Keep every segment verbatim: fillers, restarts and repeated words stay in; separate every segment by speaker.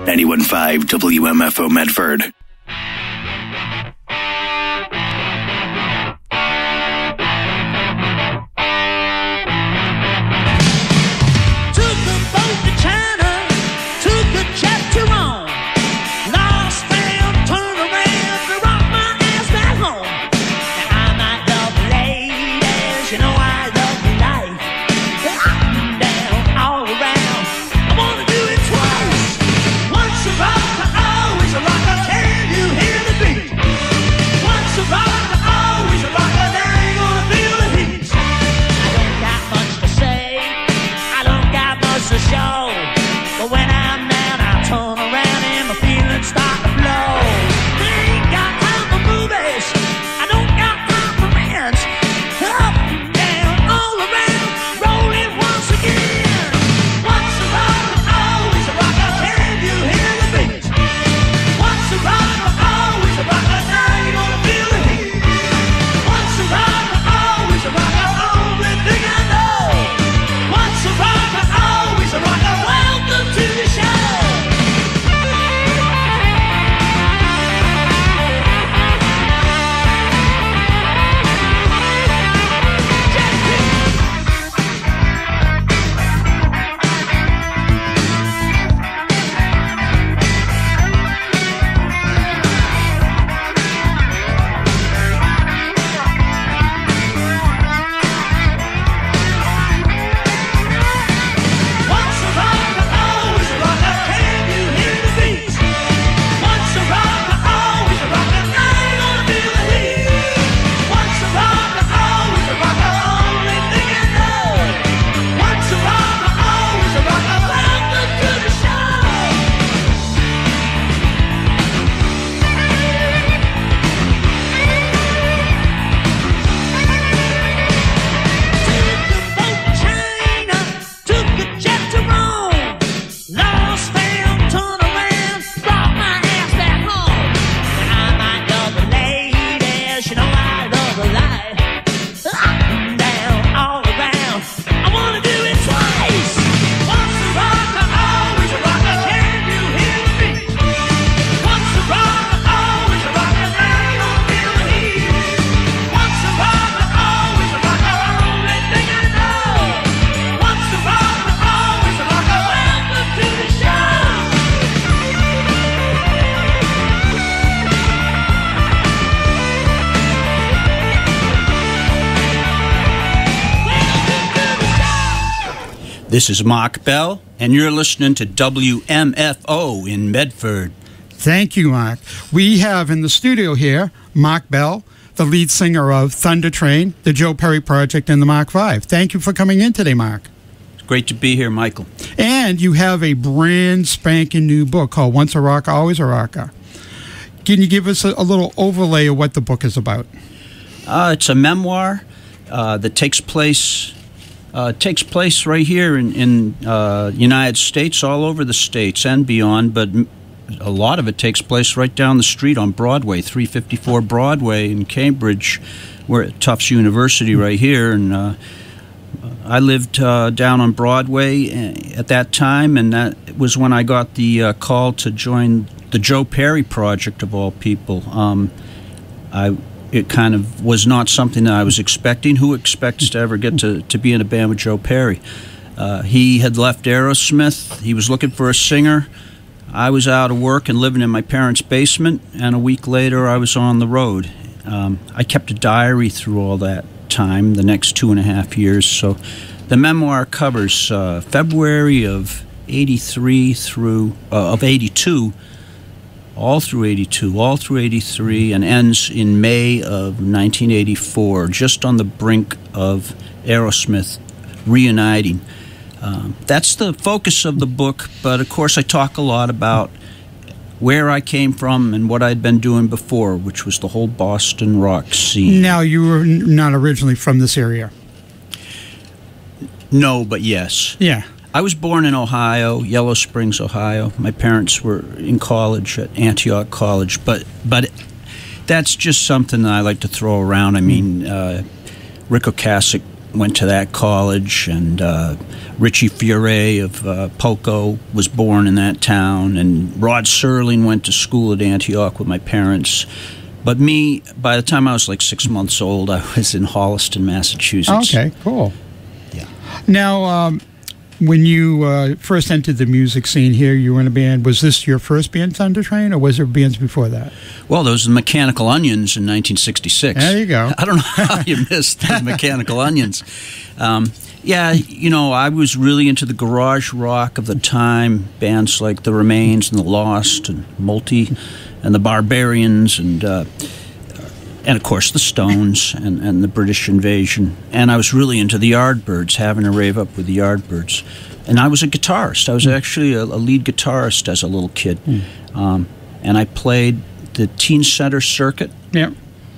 Speaker 1: ninety-one point five W M F O Medford.
Speaker 2: This is Mach Bell, and you're listening to W M F O in Medford.
Speaker 3: Thank you, Mach. We have in the studio here Mach Bell, the lead singer of Thundertrain, the Joe Perry Project, and the Mach five. Thank you for coming in today, Mach.
Speaker 2: It's great to be here, Michael.
Speaker 3: And you have a brand spanking new book called Once a Rocker, Always a Rocker. Can you give us a, a little overlay of what the book is about?
Speaker 2: Uh, it's a memoir uh, that takes place... Uh, takes place right here in in uh, United States, all over the states and beyond, but a lot of it takes place right down the street on Broadway, three fifty-four Broadway in Cambridge. We're at Tufts University right here, and uh, I lived uh, down on Broadway at that time, and that was when I got the uh, call to join the Joe Perry Project, of all people. Um, I It kind of was not something that I was expecting. Who expects to ever get to, to be in a band with Joe Perry? Uh, he had left Aerosmith. He was looking for a singer. I was out of work and living in my parents' basement, and a week later I was on the road. Um, I kept a diary through all that time, the next two and a half years. So the memoir covers uh, February of eighty-three through, uh, of eighty-two, all through eighty-two, all through eighty-three, and ends in May of nineteen eighty-four, just on the brink of Aerosmith reuniting. Um, that's the focus of the book, but of course I talk a lot about where I came from and what I'd been doing before, which was the whole Boston rock scene.
Speaker 3: Now, you were not originally from this area?
Speaker 2: No, but yes.
Speaker 3: Yeah.
Speaker 2: I was born in Ohio, Yellow Springs, Ohio. My parents were in college at Antioch College, but but that's just something that I like to throw around. I mean, uh, Rick Ocasek went to that college, and uh, Richie Fiore of uh, Poco was born in that town, and Rod Serling went to school at Antioch with my parents. But me, by the time I was like six months old, I was in Holliston, Massachusetts.
Speaker 3: Okay, cool.
Speaker 2: Yeah.
Speaker 3: Now, um, when you uh, first entered the music scene here, you were in a band. Was this your first band, Thundertrain, or was there bands before that?
Speaker 2: Well, those were the Mechanical Onions in nineteen sixty-six.
Speaker 3: There you go.
Speaker 2: I don't know how you missed the Mechanical Onions. Um, yeah, you know, I was really into the garage rock of the time, bands like The Remains and The Lost and Multi and the Barbarians and, uh, and of course, the Stones and, and the British Invasion. And I was really into the Yardbirds, having a rave up with the Yardbirds. And I was a guitarist. I was actually a, a lead guitarist as a little kid. Mm. Um, and I played the teen center circuit.
Speaker 3: Yeah.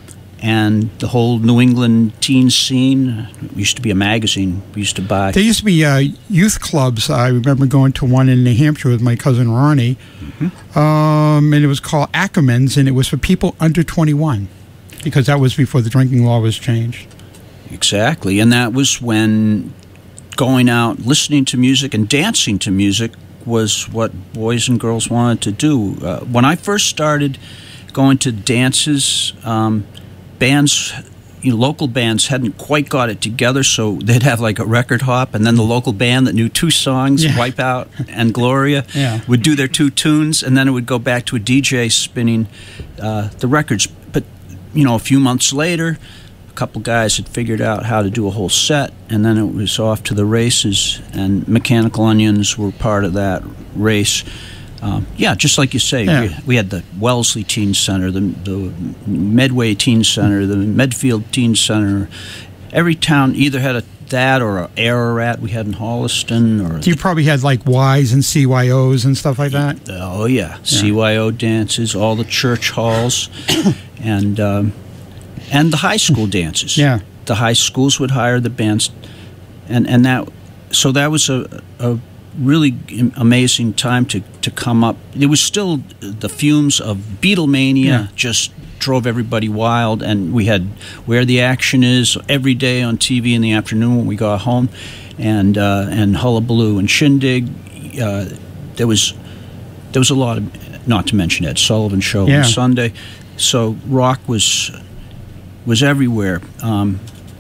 Speaker 2: And the whole New England teen scene. It used to be a magazine we used to buy.
Speaker 3: There used to be uh, youth clubs. I remember going to one in New Hampshire with my cousin Ronnie. Mm-hmm. Um, and it was called Ackerman's, and it was for people under twenty-one, because that was before the drinking law was changed.
Speaker 2: Exactly. And that was when going out, listening to music and dancing to music was what boys and girls wanted to do. Uh, when I first started going to dances, um, bands, you know, local bands hadn't quite got it together, so they'd have like a record hop, and then the local band that knew two songs, yeah. Wipeout and Gloria,
Speaker 3: yeah.
Speaker 2: would do their two tunes, and then it would go back to a D J spinning uh, the records. But, you know, a few months later, a couple guys had figured out how to do a whole set, and then it was off to the races, and Mechanical Onions were part of that race. Um, yeah, just like you say,
Speaker 3: yeah.
Speaker 2: we, we had the Wellesley Teen Center, the, the Medway Teen Center, the Medfield Teen Center. Every town either had a that or a Ararat we had in Holliston. Or
Speaker 3: so you probably had like Ys and C Y Os and stuff like that?
Speaker 2: Oh, yeah. yeah. C Y O dances, all the church halls, and um, and the high school dances.
Speaker 3: Yeah.
Speaker 2: The high schools would hire the bands, and, and that, so that was a, a really amazing time to, to come up. It was still the fumes of Beatlemania, yeah. just drove everybody wild, and we had Where the Action Is every day on T V in the afternoon when we got home, and uh, and Hullabaloo and Shindig. Uh, there was there was a lot of, not to mention Ed Sullivan Show
Speaker 3: yeah.
Speaker 2: on Sunday. So rock was was everywhere. Um,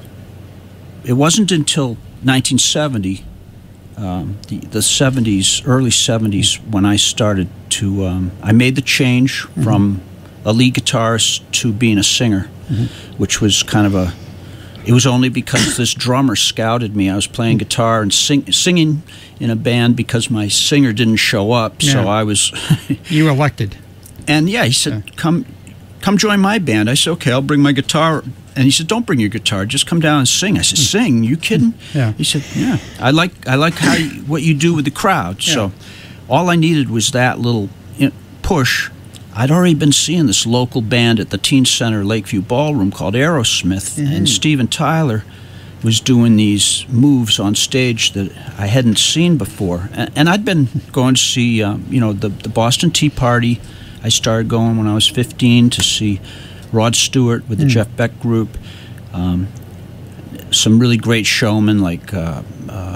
Speaker 2: it wasn't until nineteen seventy. Um, the, the seventies, early seventies, when I started to, um, I made the change mm-hmm. from a lead guitarist to being a singer, mm-hmm. which was kind of a, it was only because this drummer scouted me. I was playing guitar and sing, singing in a band because my singer didn't show up,
Speaker 3: yeah.
Speaker 2: so I was...
Speaker 3: You were elected.
Speaker 2: And yeah, he said, yeah. come come join my band. I said, okay, I'll bring my guitar. And he said, "Don't bring your guitar. Just come down and sing." I said, "Sing? You kidding?"
Speaker 3: Yeah.
Speaker 2: He said, "Yeah. I like I like how you, what you do with the crowd." Yeah. So, all I needed was that little you know, push. I'd already been seeing this local band at the Teen Center Lakeview Ballroom called Aerosmith, mm-hmm. and Steven Tyler was doing these moves on stage that I hadn't seen before. And, and I'd been going to see, um, you know, the the Boston Tea Party. I started going when I was fifteen to see Rod Stewart with the mm. Jeff Beck Group, um, some really great showmen like, uh, uh,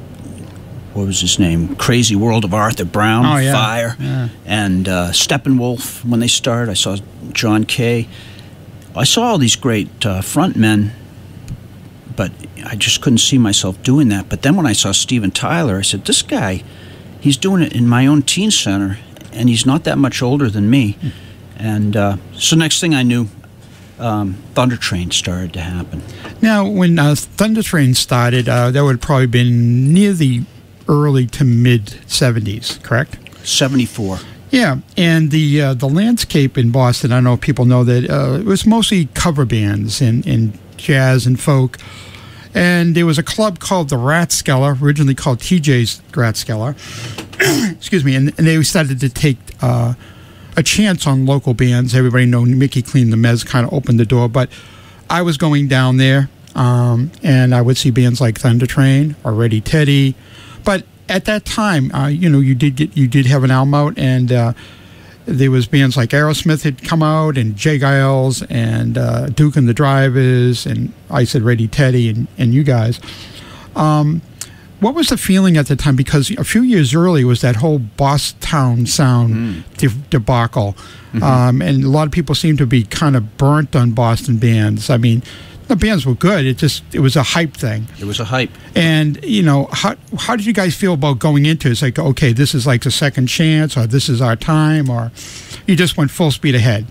Speaker 2: what was his name, Crazy World of Arthur Brown,
Speaker 3: oh, yeah.
Speaker 2: Fire,
Speaker 3: yeah.
Speaker 2: and uh, Steppenwolf when they started. I saw John Kay. I saw all these great uh, front men, but I just couldn't see myself doing that. But then when I saw Steven Tyler, I said, this guy, he's doing it in my own teen center, and he's not that much older than me. Mm. And uh, so next thing I knew, um, Thundertrain started to happen.
Speaker 3: Now, when uh, Thundertrain started, uh, that would have probably been near the early to mid-seventies, correct?
Speaker 2: seventy-four.
Speaker 3: Yeah, and the uh, the landscape in Boston, I don't know if people know that, uh, it was mostly cover bands in, in jazz and folk. And there was a club called the Rathskeller, originally called T J's Rathskeller. Excuse me, and, and they started to take... Uh, a chance on local bands. Everybody know Mickey Clean the Mez kind of opened the door, but I was going down there, um, and I would see bands like Thundertrain or Ready Teddy. But at that time, uh, you know, you did get you did have an album out, and uh, there was bands like Aerosmith had come out, and Jay Giles, and uh, Duke and the Drivers, and I said Ready Teddy, and, and you guys. Um, what was the feeling at the time? Because a few years earlier was that whole Bosstown sound mm. de- debacle. Mm-hmm. Um, and a lot of people seem to be kind of burnt on Boston bands. I mean, the bands were good. It just it was a hype thing.
Speaker 2: It was a hype.
Speaker 3: And you know, how how did you guys feel about going into it? It's like, okay, this is like the second chance, or this is our time, or you just went full speed ahead?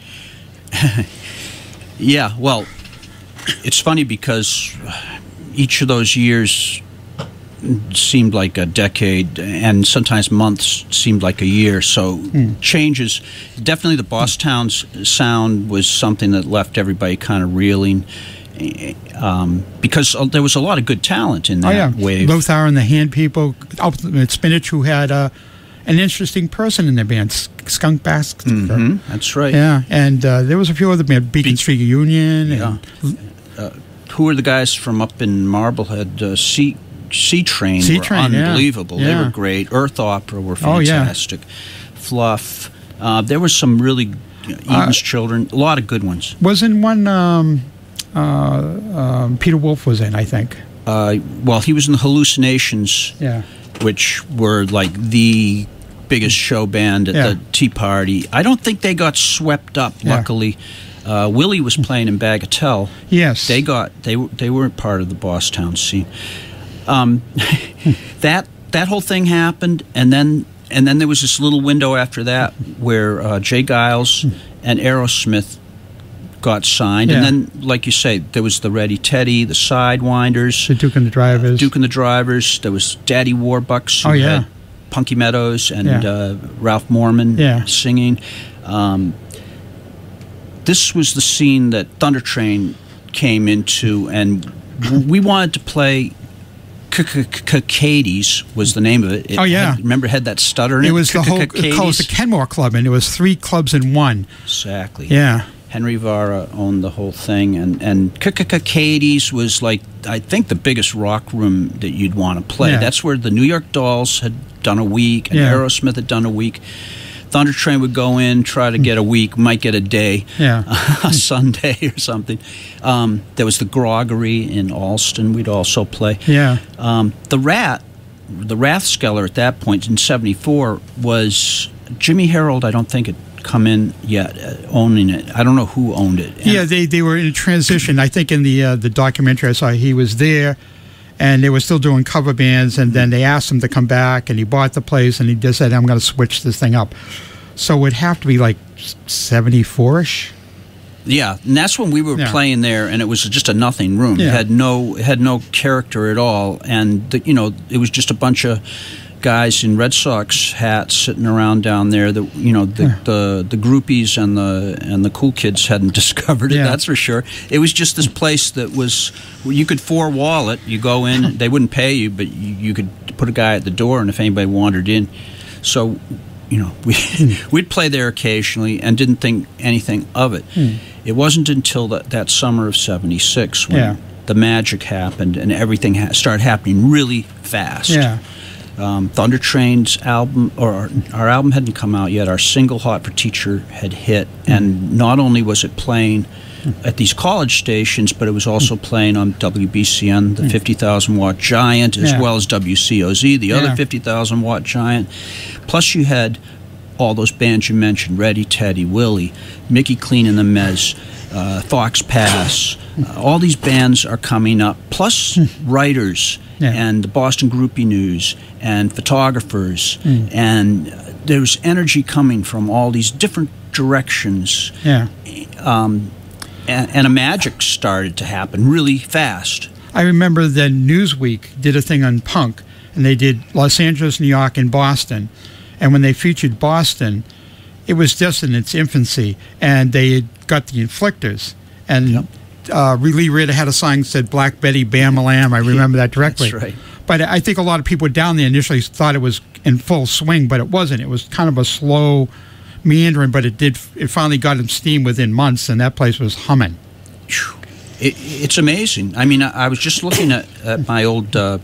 Speaker 2: Yeah. Well, it's funny because each of those years seemed like a decade, and sometimes months seemed like a year. So mm. changes. Definitely, the Bosstown sound was something that left everybody kind of reeling, um, because there was a lot of good talent in that
Speaker 3: oh, yeah.
Speaker 2: wave.
Speaker 3: Lothar and the Hand People, Ultimate Spinach, who had uh, an interesting person in their band, Skunk Baxter.
Speaker 2: Mm-hmm. That's right.
Speaker 3: Yeah, and uh, there was a few other bands, Beacon Be- Street Union.
Speaker 2: Yeah.
Speaker 3: And,
Speaker 2: uh, who were the guys from up in Marblehead? Uh, C. C-Train were
Speaker 3: C-Train,
Speaker 2: unbelievable.
Speaker 3: Yeah.
Speaker 2: They
Speaker 3: Yeah.
Speaker 2: were great. Earth Opera were
Speaker 3: Oh, yeah.
Speaker 2: fantastic. Fluff. Uh, there was some really, you know, Eden's uh, Children, a lot of good ones.
Speaker 3: Wasn't one um, uh, um, Peter Wolf was in, I think.
Speaker 2: Uh, well, he was in the Hallucinations,
Speaker 3: yeah.
Speaker 2: which were like the biggest show band at
Speaker 3: yeah.
Speaker 2: the Tea Party. I don't think they got swept up,
Speaker 3: yeah.
Speaker 2: luckily. Uh, Willie was playing in Bagatelle.
Speaker 3: Yes.
Speaker 2: They got they they weren't part of the Bosstown scene. Um, that that whole thing happened, and then and then there was this little window after that where uh, Jay Giles and Aerosmith got signed,
Speaker 3: yeah.
Speaker 2: and then, like you say, there was the Ready Teddy, the Sidewinders,
Speaker 3: the Duke and the Drivers,
Speaker 2: uh, Duke and the Drivers. There was Daddy Warbucks, who
Speaker 3: oh yeah,
Speaker 2: had Punky Meadows and
Speaker 3: yeah.
Speaker 2: uh, Ralph Morman
Speaker 3: yeah.
Speaker 2: singing. Um, this was the scene that Thundertrain came into, and we wanted to play. Katie's was the name of it. it
Speaker 3: oh yeah,
Speaker 2: had, remember it had that stutter in it.
Speaker 3: It was the whole. It was the Kenmore Club, and it was three clubs in one.
Speaker 2: Exactly.
Speaker 3: Yeah.
Speaker 2: Henry Vara owned the whole thing, and and Katie's was like, I think, the biggest rock room that you'd want to play.
Speaker 3: Yeah.
Speaker 2: That's where the New York Dolls had done a week, and
Speaker 3: yeah.
Speaker 2: Aerosmith had done a week. Thundertrain would go in, try to get a week, might get a day,
Speaker 3: yeah.
Speaker 2: a Sunday or something. Um, there was the Groggery in Alston. We'd also play.
Speaker 3: Yeah.
Speaker 2: Um, the Rat, the Rathskeller at that point in seventy-four was Jimmy Harold. I don't think had come in yet, uh, owning it. I don't know who owned it. And
Speaker 3: yeah, they they were in a transition. I think in the uh, the documentary I saw, he was there. And they were still doing cover bands, and then they asked him to come back, and he bought the place, and he just said, I'm going to switch this thing up. So it would have to be like seventy-four-ish?
Speaker 2: Yeah, and that's when we were
Speaker 3: yeah.
Speaker 2: playing there, and it was just a nothing room.
Speaker 3: Yeah.
Speaker 2: It had no it had no character at all, and, the, you know, it was just a bunch of guys in Red Sox hats sitting around down there. The you know the, yeah. the the groupies and the and the cool kids hadn't discovered it.
Speaker 3: Yeah.
Speaker 2: That's for sure. It was just this place that was you could four wall it. You go in, they wouldn't pay you, but you, you could put a guy at the door, and if anybody wandered in, so you know we we'd play there occasionally and didn't think anything of it.
Speaker 3: Hmm.
Speaker 2: It wasn't until that that summer of seventy-six when
Speaker 3: yeah.
Speaker 2: the magic happened and everything ha- started happening really fast.
Speaker 3: Yeah.
Speaker 2: Um, Thundertrain's album, or our, our album hadn't come out yet. Our single "Hot for Teacher" had hit, mm. and not only was it playing mm. at these college stations, but it was also mm. playing on W B C N, the mm. fifty thousand watt giant, as
Speaker 3: yeah.
Speaker 2: well as W C O Z, the
Speaker 3: yeah.
Speaker 2: other fifty thousand watt giant. Plus, you had all those bands you mentioned: Ready Teddy, Willie, Mickey Clean and the Mez, uh, Fox Pass. Uh, all these bands are coming up. Plus, mm. writers. Yeah. And the Boston Groupie News, and photographers, mm. and uh, there's energy coming from all these different directions.
Speaker 3: Yeah.
Speaker 2: Um, and, and a magic started to happen really fast.
Speaker 3: I remember that Newsweek did a thing on punk, and they did Los Angeles, New York, and Boston. And when they featured Boston, it was just in its infancy, and they had got the Inflictors. And yep. Uh, Lee Ritter had a sign that said Black Betty, Bam Lamb. I remember that directly.
Speaker 2: That's right.
Speaker 3: But I think a lot of people down there initially thought it was in full swing, but it wasn't. It was kind of a slow meandering, but it did. It finally got in steam within months, and that place was humming.
Speaker 2: It, it's amazing. I mean, I, I was just looking at, at my old uh,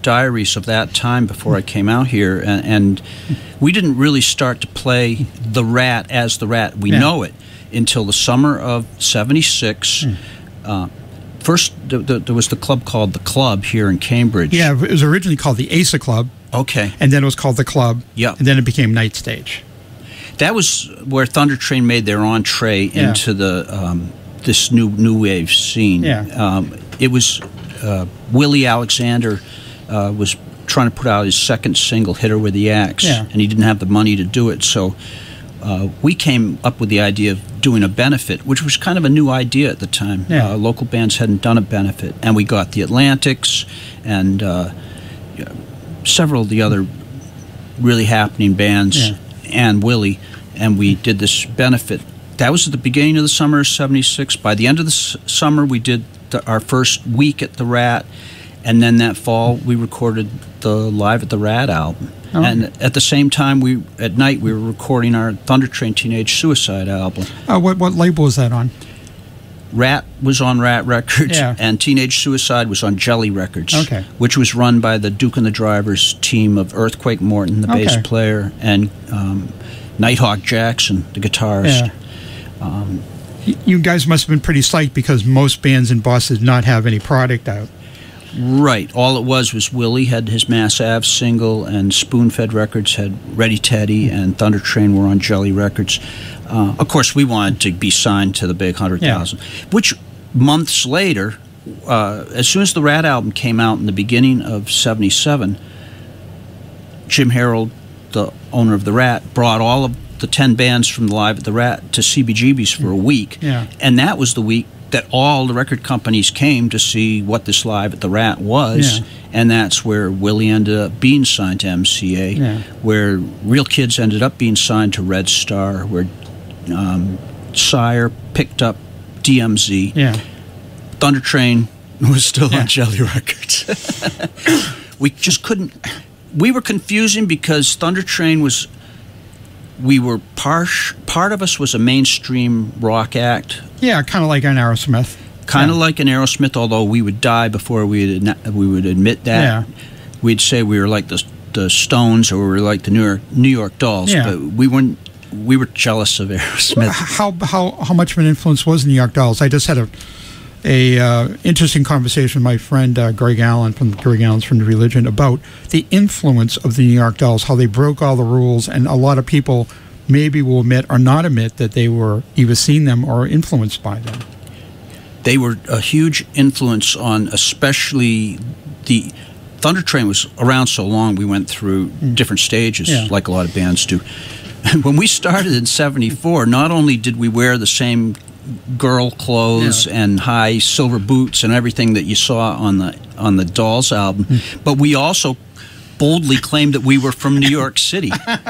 Speaker 2: diaries of that time before I came out here, and, and we didn't really start to play the Rat as the Rat. We yeah. know it until the summer of seventy-six. Mm. Uh, first, th- th- there was the club called the Club here in Cambridge.
Speaker 3: Yeah, it was originally called the Asa Club.
Speaker 2: Okay.
Speaker 3: And then it was called the Club.
Speaker 2: Yeah.
Speaker 3: And then it became Night Stage.
Speaker 2: That was where Thundertrain made their entree yeah. into the um, this new new wave scene.
Speaker 3: Yeah.
Speaker 2: Um, it was uh, Willie Alexander uh, was trying to put out his second single, "Hit Her with the Axe,"
Speaker 3: yeah.
Speaker 2: and he didn't have the money to do it. So uh, we came up with the idea of doing a benefit, which was kind of a new idea at the time.
Speaker 3: Yeah.
Speaker 2: Uh, local bands hadn't done a benefit, and we got the Atlantics and uh, several of the other really happening bands.
Speaker 3: Yeah.
Speaker 2: And Willie, and we did this benefit. That was at the beginning of the summer of seventy-six. By the end of the s- summer, we did the, our first week at the Rat, and then that fall, we recorded the Live at the Rat album. Oh. And at the same time, we at night, we were recording our Thundertrain Teenage Suicide album.
Speaker 3: Uh, what, what label was that on?
Speaker 2: Rat was on Rat Records,
Speaker 3: yeah.
Speaker 2: and Teenage Suicide was on Jelly Records,
Speaker 3: okay.
Speaker 2: which was run by the Duke and the Drivers team of Earthquake Morton, the
Speaker 3: okay.
Speaker 2: bass player, and um, Nighthawk Jackson, the guitarist.
Speaker 3: Yeah. Um, you guys must have been pretty psyched because most bands in Boston did not have any product out.
Speaker 2: Right. All it was was Willie had his Mass Ave single, and Spoon-Fed Records had Ready Teddy, and Thundertrain were on Jelly Records. Uh, of course, we wanted to be signed to the big one hundred thousand, yeah. which months later, uh, as soon as the Rat album came out in the beginning of seventy-seven, Jim Harold, the owner of the Rat, brought all of the ten bands from the Live at the Rat to C B G B's for a week.
Speaker 3: Yeah.
Speaker 2: And that was the week that all the record companies came to see what this Live at the Rat was.
Speaker 3: Yeah.
Speaker 2: And that's where Willie ended up being signed to M C A,
Speaker 3: yeah.
Speaker 2: where Real Kids ended up being signed to Red Star, where um, Sire picked up D M Z.
Speaker 3: Yeah.
Speaker 2: Thundertrain was still
Speaker 3: yeah.
Speaker 2: on Jelly Records. We just couldn't... We were confusing because Thundertrain was... We were par- part of us was a mainstream rock act.
Speaker 3: Yeah, kind of like an Aerosmith.
Speaker 2: Kind of
Speaker 3: yeah.
Speaker 2: like an Aerosmith, although we would die before we would, we would admit that.
Speaker 3: Yeah.
Speaker 2: We'd say we were like the the Stones or we were like the New York New York Dolls,
Speaker 3: yeah.
Speaker 2: but we weren't. We were jealous of Aerosmith.
Speaker 3: How how how much of an influence was the New York Dolls? I just had a a uh, interesting conversation with my friend uh, Greg Allen from Greg Allen's from Religion about the influence of the New York Dolls, how they broke all the rules, and a lot of people maybe will admit or not admit that they were either seen them or influenced by them.
Speaker 2: They were a huge influence on, especially the Thundertrain was around so long. We went through mm. different stages,
Speaker 3: yeah.
Speaker 2: like a lot of bands do. When we started in seventy-four, not only did we wear the same girl clothes
Speaker 3: yeah.
Speaker 2: and high silver boots and everything that you saw on the on the Dolls album, mm. but we also boldly claimed that we were from New York City,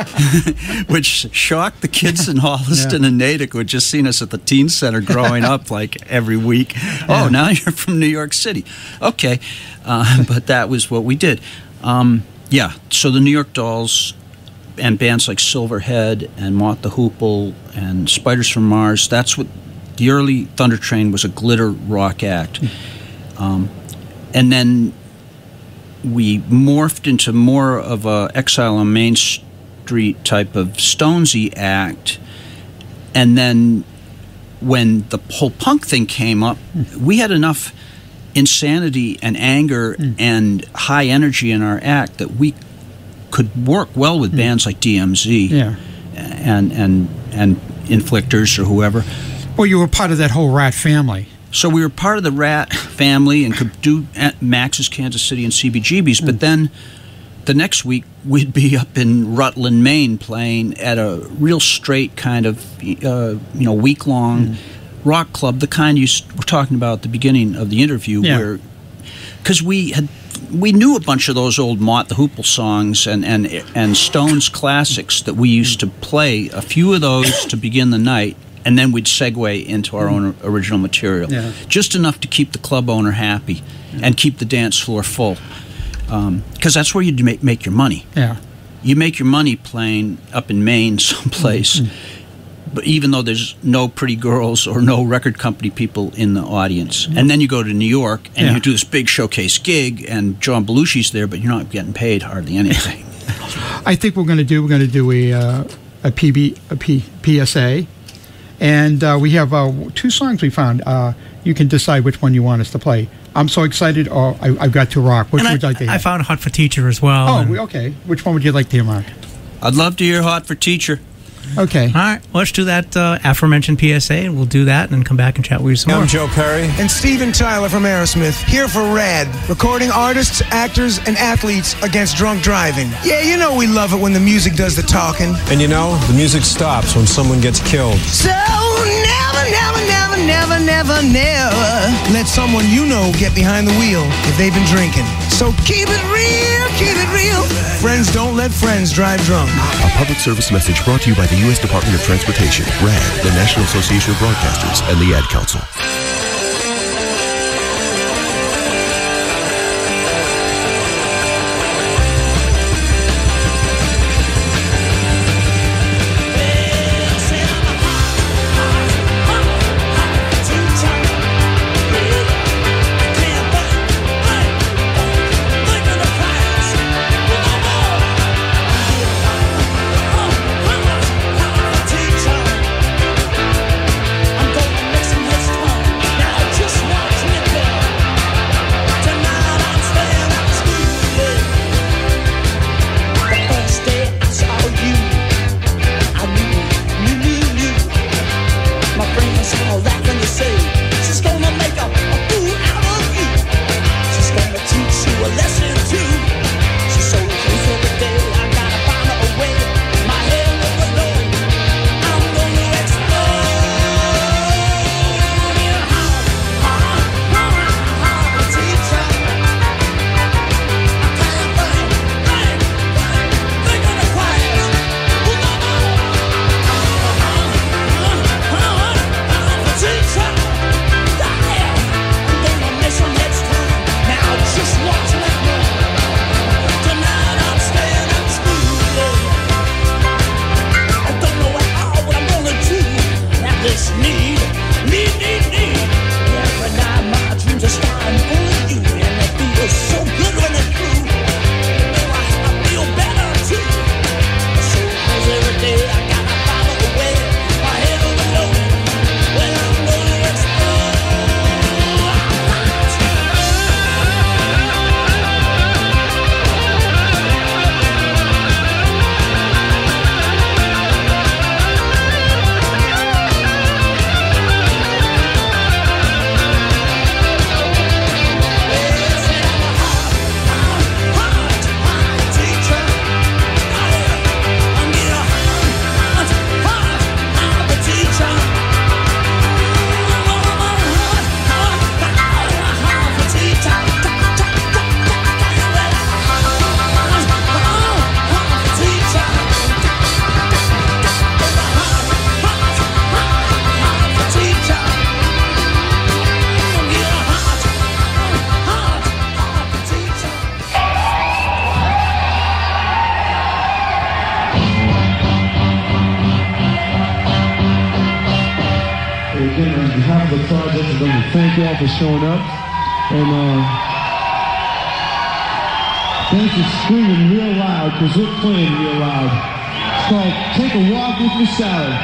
Speaker 2: which shocked the kids in Holliston
Speaker 3: yeah.
Speaker 2: and Natick who had just seen us at the teen center growing up like every week.
Speaker 3: Yeah.
Speaker 2: Oh, now you're from New York City. Okay, uh, but that was what we did. Um, yeah, so the New York Dolls and bands like Silverhead and Mott the Hoople and Spiders from Mars, that's what the early Thundertrain was, a glitter rock act. Um, and then we morphed into more of a Exile on Main Street type of Stonesy act. And then when the whole punk thing came up, mm. we had enough insanity and anger mm. and high energy in our act that we could work well with mm. bands like D M Z
Speaker 3: yeah.
Speaker 2: and, and, and Inflictors or whoever.
Speaker 3: Well, you were part of that whole Rat family.
Speaker 2: So we were part of the Rat family and could do at Max's Kansas City and C B G B's, mm. but then the next week we'd be up in Rutland, Maine, playing at a real straight kind of uh, you know week-long mm. rock club, the kind you were talking about at the beginning of the interview,
Speaker 3: yeah.
Speaker 2: where because we had we knew a bunch of those old Mott the Hoople songs and and and Stones classics that we used to play, a few of those to begin the night. And then we'd segue into our own original material.
Speaker 3: Yeah.
Speaker 2: Just enough to keep the club owner happy yeah. and keep the dance floor full. Because um, that's where you make, make your money.
Speaker 3: Yeah.
Speaker 2: You make your money playing up in Maine someplace. Mm-hmm. but even though there's no pretty girls or no record company people in the audience. And then you go to New York and
Speaker 3: Yeah.
Speaker 2: you do this big showcase gig, and John Belushi's there, but you're not getting paid hardly anything.
Speaker 3: I think we're going to do we're going to do a uh, a P B a P, P S A, and uh, we have uh, two songs we found. Uh, you can decide which one you want us to play. I'm so excited. Oh, I, I've got to rock. Which
Speaker 4: And
Speaker 3: would you
Speaker 4: I,
Speaker 3: like to hear?
Speaker 4: I found Hot for Teacher as well.
Speaker 3: Oh,
Speaker 4: and-
Speaker 3: we- okay. Which one would you like to hear, Mark?
Speaker 2: I'd love to hear Hot for Teacher.
Speaker 3: Okay.
Speaker 4: All right, well, let's do that uh, aforementioned P S A, and we'll do that and then come back and chat with you some more.
Speaker 5: I'm Joe Perry.
Speaker 6: And Steven Tyler from Aerosmith, here for RAD, recording artists, actors, and athletes against drunk driving. Yeah, you know we love it when the music does the talking.
Speaker 5: And you know, the music stops when someone gets killed.
Speaker 6: So never, never, never, never, never, never let someone you know get behind the wheel if they've been drinking. So keep it real, keep it real. Friends don't let friends drive drunk.
Speaker 7: A public service message brought to you by the U S Department of Transportation, RAD, the National Association of Broadcasters, and the Ad Council.
Speaker 8: Again, on behalf of the project, I'd like to thank you all for showing up. And uh, thanks for screaming real loud, because we're playing real loud. It's called Take a Walk with Your Salad.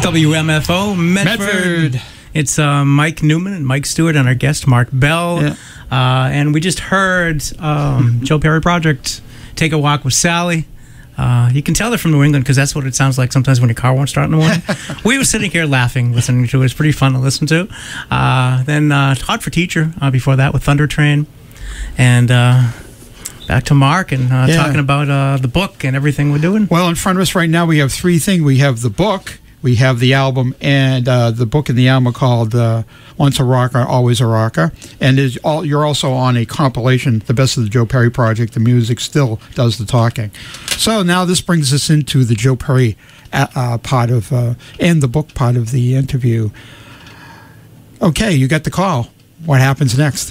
Speaker 4: W M F O Medford.
Speaker 3: Medford.
Speaker 4: It's uh, Mike Newman and Mike Stewart and our guest Mark Bell.
Speaker 3: Yeah.
Speaker 4: Uh, and we just heard um, Joe Perry Project, Take a Walk with Sally. Uh, you can tell they're from New England because that's what it sounds like sometimes when your car won't start in the morning. We were sitting here laughing, listening to it. It was pretty fun to listen to. Uh, then uh, Hot for Teacher uh, before that with Thundertrain. And uh, back to Mark and uh,
Speaker 3: Yeah.
Speaker 4: talking about uh, the book and everything we're doing.
Speaker 3: Well, in front of us right now, we have three things. We have the book, we have the album, and uh, the book and the album are called uh, Once a Rocker, Always a Rocker. And is all, you're also on a compilation, The Best of the Joe Perry Project. The music still does the talking. So now this brings us into the Joe Perry uh, uh, part of, uh, and the book part of the interview. Okay, you got the call. What happens next?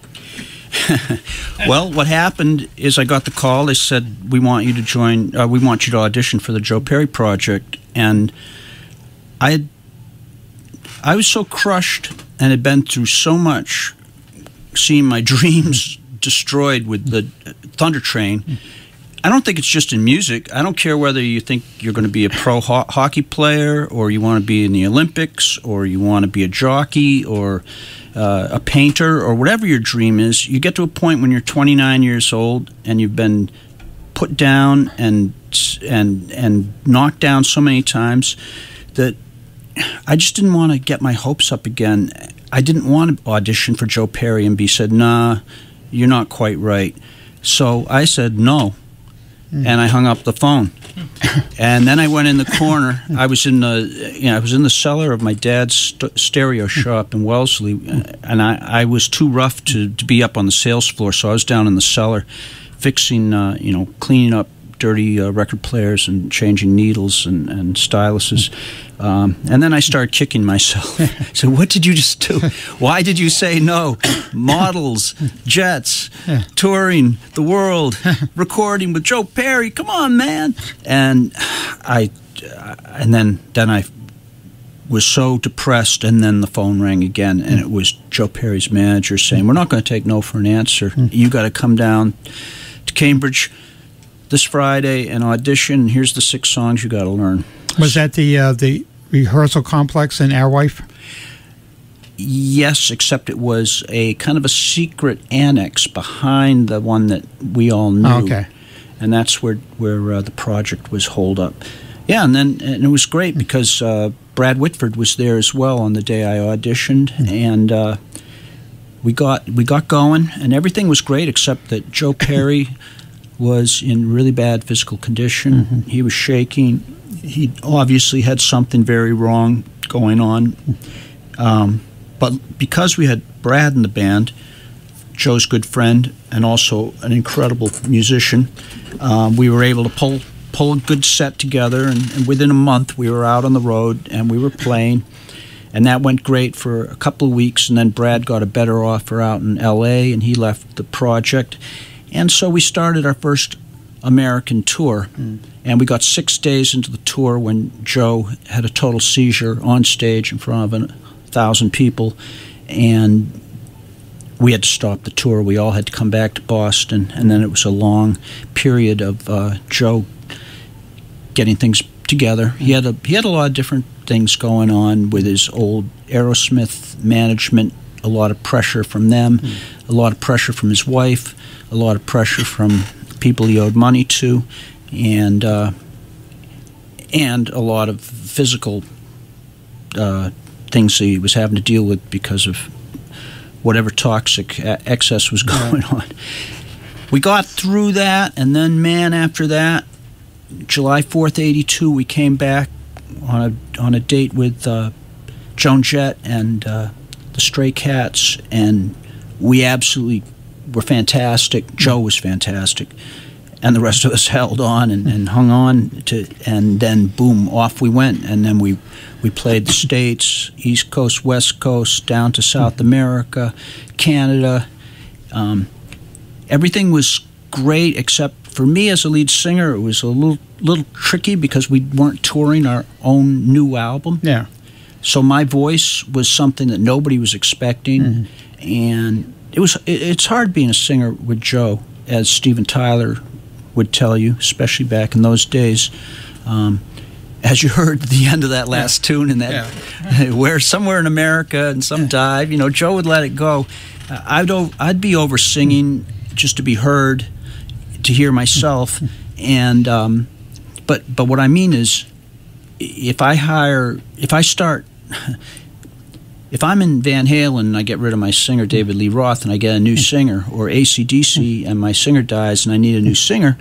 Speaker 2: Well, what happened is I got the call. They said, we want you to join, uh, we want you to audition for the Joe Perry Project. And I had, I was so crushed and had been through so much, seeing my dreams destroyed with the Thundertrain. I don't think it's just in music. I don't care whether you think you're going to be a pro ho hockey player or you want to be in the Olympics or you want to be a jockey or uh, a painter or whatever your dream is. You get to a point when you're twenty-nine years old and you've been put down and and and knocked down so many times that I just didn't want to get my hopes up again. I didn't want to audition for Joe Perry and be said, nah, you're not quite right. So I said no. And I hung up the phone, and then I went in the corner. I was in the, you know, I was in the cellar of my dad's st stereo shop in Wellesley, and I, I was too rough to, to be up on the sales floor, so I was down in the cellar, fixing, uh, you know, cleaning up dirty uh, record players and changing needles and, and styluses. Um, and then I started kicking myself. So what did you just do? Why did you say no? Models, jets,
Speaker 3: yeah.
Speaker 2: touring the world, recording with Joe Perry. Come on, man. And I, and then, then I was so depressed, and then the phone rang again, and it was Joe Perry's manager saying, we're not going to take no for an answer. You got to come down to Cambridge this Friday and audition. Here's the six songs you got to learn.
Speaker 3: Was that the uh, the rehearsal complex in Airwife?
Speaker 2: Yes, except it was a kind of a secret annex behind the one that we all knew.
Speaker 3: Oh, okay.
Speaker 2: And that's where where uh, the project was holed up. Yeah, and then and it was great because uh, Brad Whitford was there as well on the day I auditioned, mm-hmm. and uh, we got we got going, and everything was great except that Joe Perry was in really bad physical condition. Mm-hmm. He was shaking. He obviously had something very wrong going on. Um, but because we had Brad in the band, Joe's good friend and also an incredible musician, um, we were able to pull pull a good set together. And, and within a month, we were out on the road and we were playing. And that went great for a couple of weeks. And then Brad got a better offer out in L A and he left the project. And so we started our first American tour, mm. and we got six days into the tour when Joe had a total seizure on stage in front of a thousand people, and we had to stop the tour. We all had to come back to Boston, and then it was a long period of uh, Joe getting things together. He had a he had a lot of different things going on with his old Aerosmith management, a lot of pressure from them, mm. a lot of pressure from his wife, a lot of pressure from people he owed money to, and uh, and a lot of physical uh, things that he was having to deal with because of whatever toxic excess was going on. We got through that, and then, man, after that, July fourth, eighty-two, we came back on a on a date with uh, Joan Jett and uh, the Stray Cats, and we absolutely were fantastic. Joe was fantastic, and the rest of us held on and, and hung on to, and then boom, off we went. And then we we played the States, East Coast, West Coast, down to South America, Canada. Um, everything was great, except for me as a lead singer, it was a little little tricky because we weren't touring our own new album.
Speaker 3: Yeah.
Speaker 2: So my voice was something that nobody was expecting, mm-hmm. and it was it, it's hard being a singer with Joe, as Steven Tyler would tell you, especially back in those days. Um, as you heard at the end of that last
Speaker 3: yeah.
Speaker 2: tune, and that yeah. where somewhere in America and some yeah. dive, you know, Joe would let it go. Uh, I'd o- I'd be over singing just to be heard, to hear myself, and um, but but what I mean is, if I hire, if I start. If I'm in Van Halen and I get rid of my singer, David Lee Roth, and I get a new singer, or A C D C and my singer dies and I need a new singer,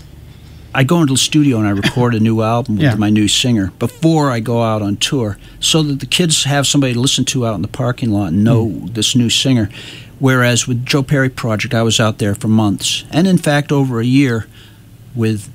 Speaker 2: I go into the studio and I record a new album with
Speaker 3: yeah.
Speaker 2: my new singer before I go out on tour, so that the kids have somebody to listen to out in the parking lot and know mm. this new singer. Whereas with Joe Perry Project, I was out there for months, and in fact over a year with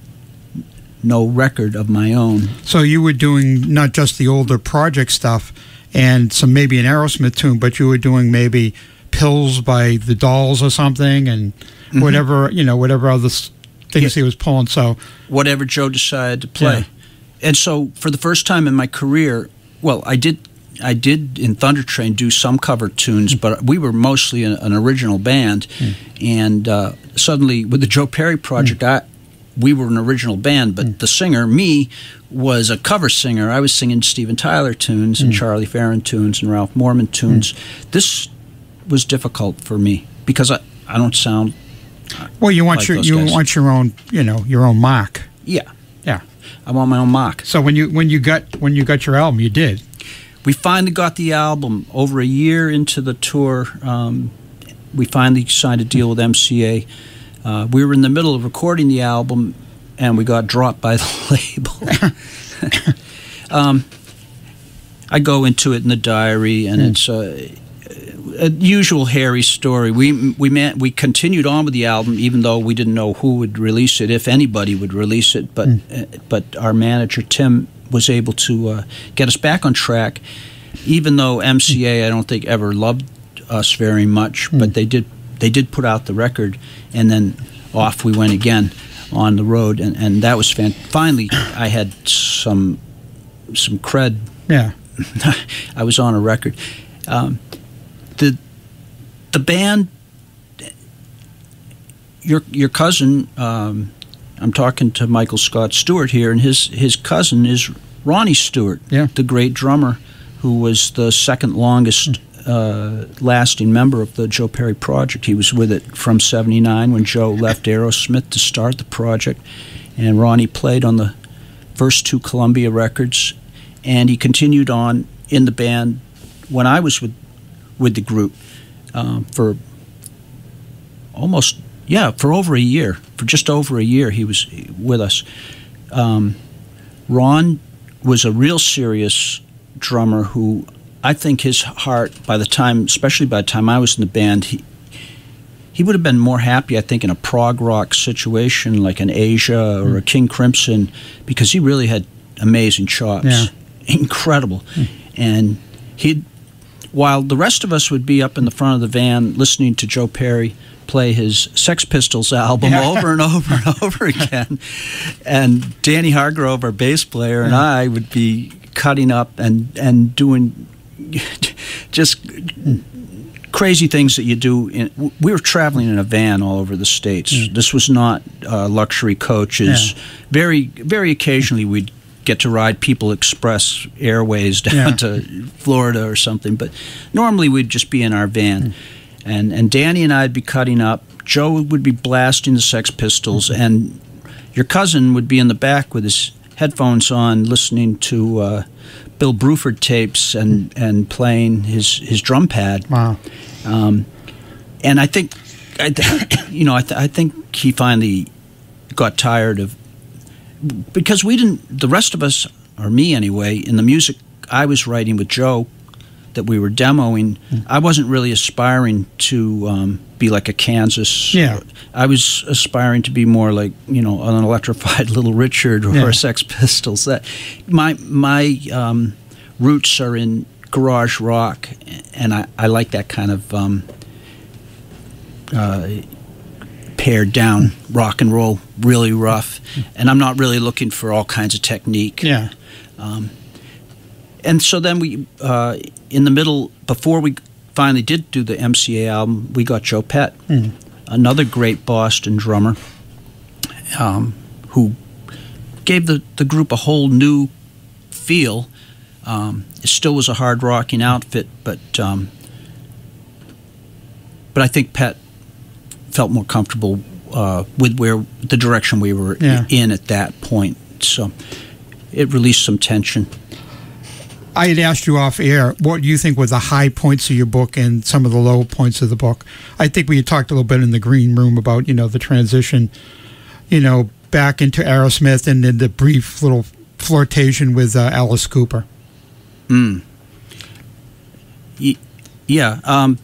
Speaker 2: no record of my own.
Speaker 3: So you were doing not just the older Project stuff, and some maybe an Aerosmith tune, but you were doing maybe Pills by the Dolls or something, and mm-hmm. whatever, you know, whatever other things yeah. he was pulling. So
Speaker 2: whatever Joe decided to play. Yeah. And so for the first time in my career, well, I did I did in Thundertrain do some cover tunes, but we were mostly an, an original band. Mm. And uh, suddenly with the Joe Perry Project, mm. I, we were an original band, but mm. the singer, me, was a cover singer. I was singing Steven Tyler tunes and mm. Charlie Farron tunes and Ralph Mormon tunes. Mm. This was difficult for me because I, I don't sound
Speaker 3: well. You want
Speaker 2: like
Speaker 3: your
Speaker 2: those
Speaker 3: you
Speaker 2: guys.
Speaker 3: want your own you know your own Mach.
Speaker 2: Yeah,
Speaker 3: yeah.
Speaker 2: I want my own Mach.
Speaker 3: So when you when you got when you got your album, you did.
Speaker 2: We finally got the album over a year into the tour. Um, we finally signed a deal with M C A. Uh, we were in the middle of recording the album, and we got dropped by the label. um, I go into it in the diary, and mm. it's a, a usual hairy story. We we man, we continued on with the album, even though we didn't know who would release it, if anybody would release it. But mm. uh, but our manager Tim was able to uh, get us back on track, even though M C A I don't think ever loved us very much, mm. but they did. They did put out the record, and then off we went again on the road, and, and that was fan- finally I had some some cred.
Speaker 3: Yeah,
Speaker 2: I was on a record. Um, the the band, your your cousin. Um, I'm talking to Michael Scott Stewart here, and his his cousin is Ronnie Stewart,
Speaker 3: yeah.
Speaker 2: the great drummer, who was the second longest. Mm. Uh, lasting member of the Joe Perry Project. He was with it from seventy-nine when Joe left Aerosmith to start the project, and Ronnie played on the first two Columbia records, and he continued on in the band when I was with with the group um, for almost yeah for over a year for just over a year he was with us. um, Ron was a real serious drummer who I think his heart, by the time, especially by the time I was in the band, he he would have been more happy, I think, in a prog rock situation like an Asia or mm. a King Crimson, because he really had amazing chops,
Speaker 3: yeah.
Speaker 2: incredible. Mm. And he'd, while the rest of us would be up in the front of the van listening to Joe Perry play his Sex Pistols album yeah. over and over and over again, and Danny Hargrove, our bass player, and
Speaker 3: yeah.
Speaker 2: I would be cutting up and and doing just crazy things that you do. In, we were traveling in a van all over the States. Mm. This was not uh, luxury coaches. Yeah. Very, very occasionally we'd get to ride People Express Airways down yeah. to Florida or something, but normally we'd just be in our van. Mm. And, and Danny and I'd be cutting up. Joe would be blasting the Sex Pistols, mm-hmm. and your cousin would be in the back with his headphones on listening to uh, Bill Bruford tapes and, and playing his, his drum pad.
Speaker 3: Wow.
Speaker 2: Um, and I think, I th- you know, I, th- I think he finally got tired of, because we didn't, the rest of us, or me anyway, in the music I was writing with Joe that we were demoing, mm. I wasn't really aspiring to um, be like a Kansas.
Speaker 3: Yeah.
Speaker 2: I was aspiring to be more like, you know, an electrified Little Richard or
Speaker 3: yeah.
Speaker 2: a Sex Pistols. That my my um, roots are in garage rock, and I, I like that kind of um, uh, pared down rock and roll, really rough. And I'm not really looking for all kinds of technique.
Speaker 3: Yeah.
Speaker 2: Um, and so then we, uh, in the middle, before we finally did do the M C A album, we got Joe Pett, mm. another great Boston drummer, um, who gave the, the group a whole new feel. Um, it still was a hard rocking outfit, but um, but I think Pat felt more comfortable uh, with where the direction we were
Speaker 3: Yeah.
Speaker 2: in at that point. So it released some tension.
Speaker 3: I had asked you off air, what do you think were the high points of your book and some of the low points of the book? I think we had talked a little bit in the green room about, you know, the transition, you know, back into Aerosmith and then the brief little flirtation with uh, Alice Cooper.
Speaker 2: Mm. Y- yeah. Um,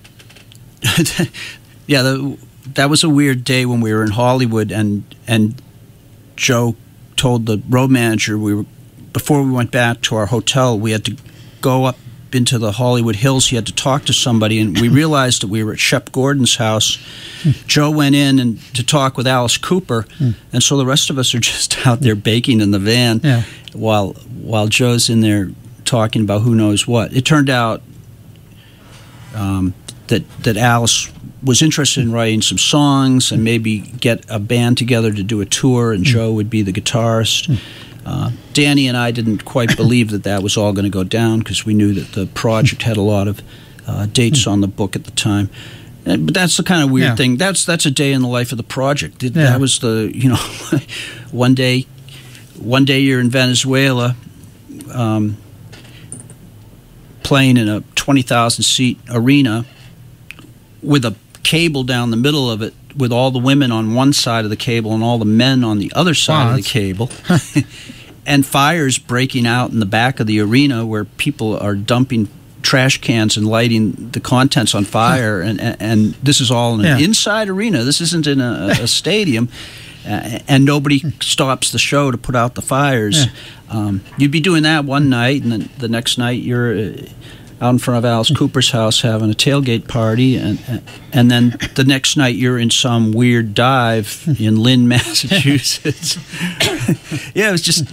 Speaker 2: yeah, the, that was a weird day when we were in Hollywood, and and Joe told the road manager we were before we went back to our hotel, we had to go up into the Hollywood Hills. He had to talk to somebody, and we realized that we were at Shep Gordon's house. Joe went in and to talk with Alice Cooper, and so the rest of us are just out there baking in the van
Speaker 3: Yeah.
Speaker 2: while while Joe's in there talking about who knows what. It turned out um, that that Alice was interested in writing some songs and maybe get a band together to do a tour, and Joe would be the guitarist. Uh, Danny and I didn't quite believe that that was all going to go down because we knew that the project had a lot of uh, dates on the book at the time. Uh, but that's the kind of weird
Speaker 3: Yeah.
Speaker 2: thing. That's that's a day in the life of the project. It,
Speaker 3: Yeah.
Speaker 2: That was the, you know, one day, one day you're in Venezuela, um, playing in a twenty thousand seat arena with a cable down the middle of it, with all the women on one side of the cable and all the men on the other side
Speaker 3: Wow,
Speaker 2: of the cable, and fires breaking out in the back of the arena where people are dumping trash cans and lighting the contents on fire, and, and, and this is all in an
Speaker 3: Yeah.
Speaker 2: inside arena. This isn't in a, a stadium, uh, and nobody stops the show to put out the fires.
Speaker 3: Yeah.
Speaker 2: Um, you'd be doing that one night, and then the next night you're uh, out in front of Alice Cooper's house having a tailgate party, and and then the next night you're in some weird dive in Lynn, Massachusetts. Yeah, it was just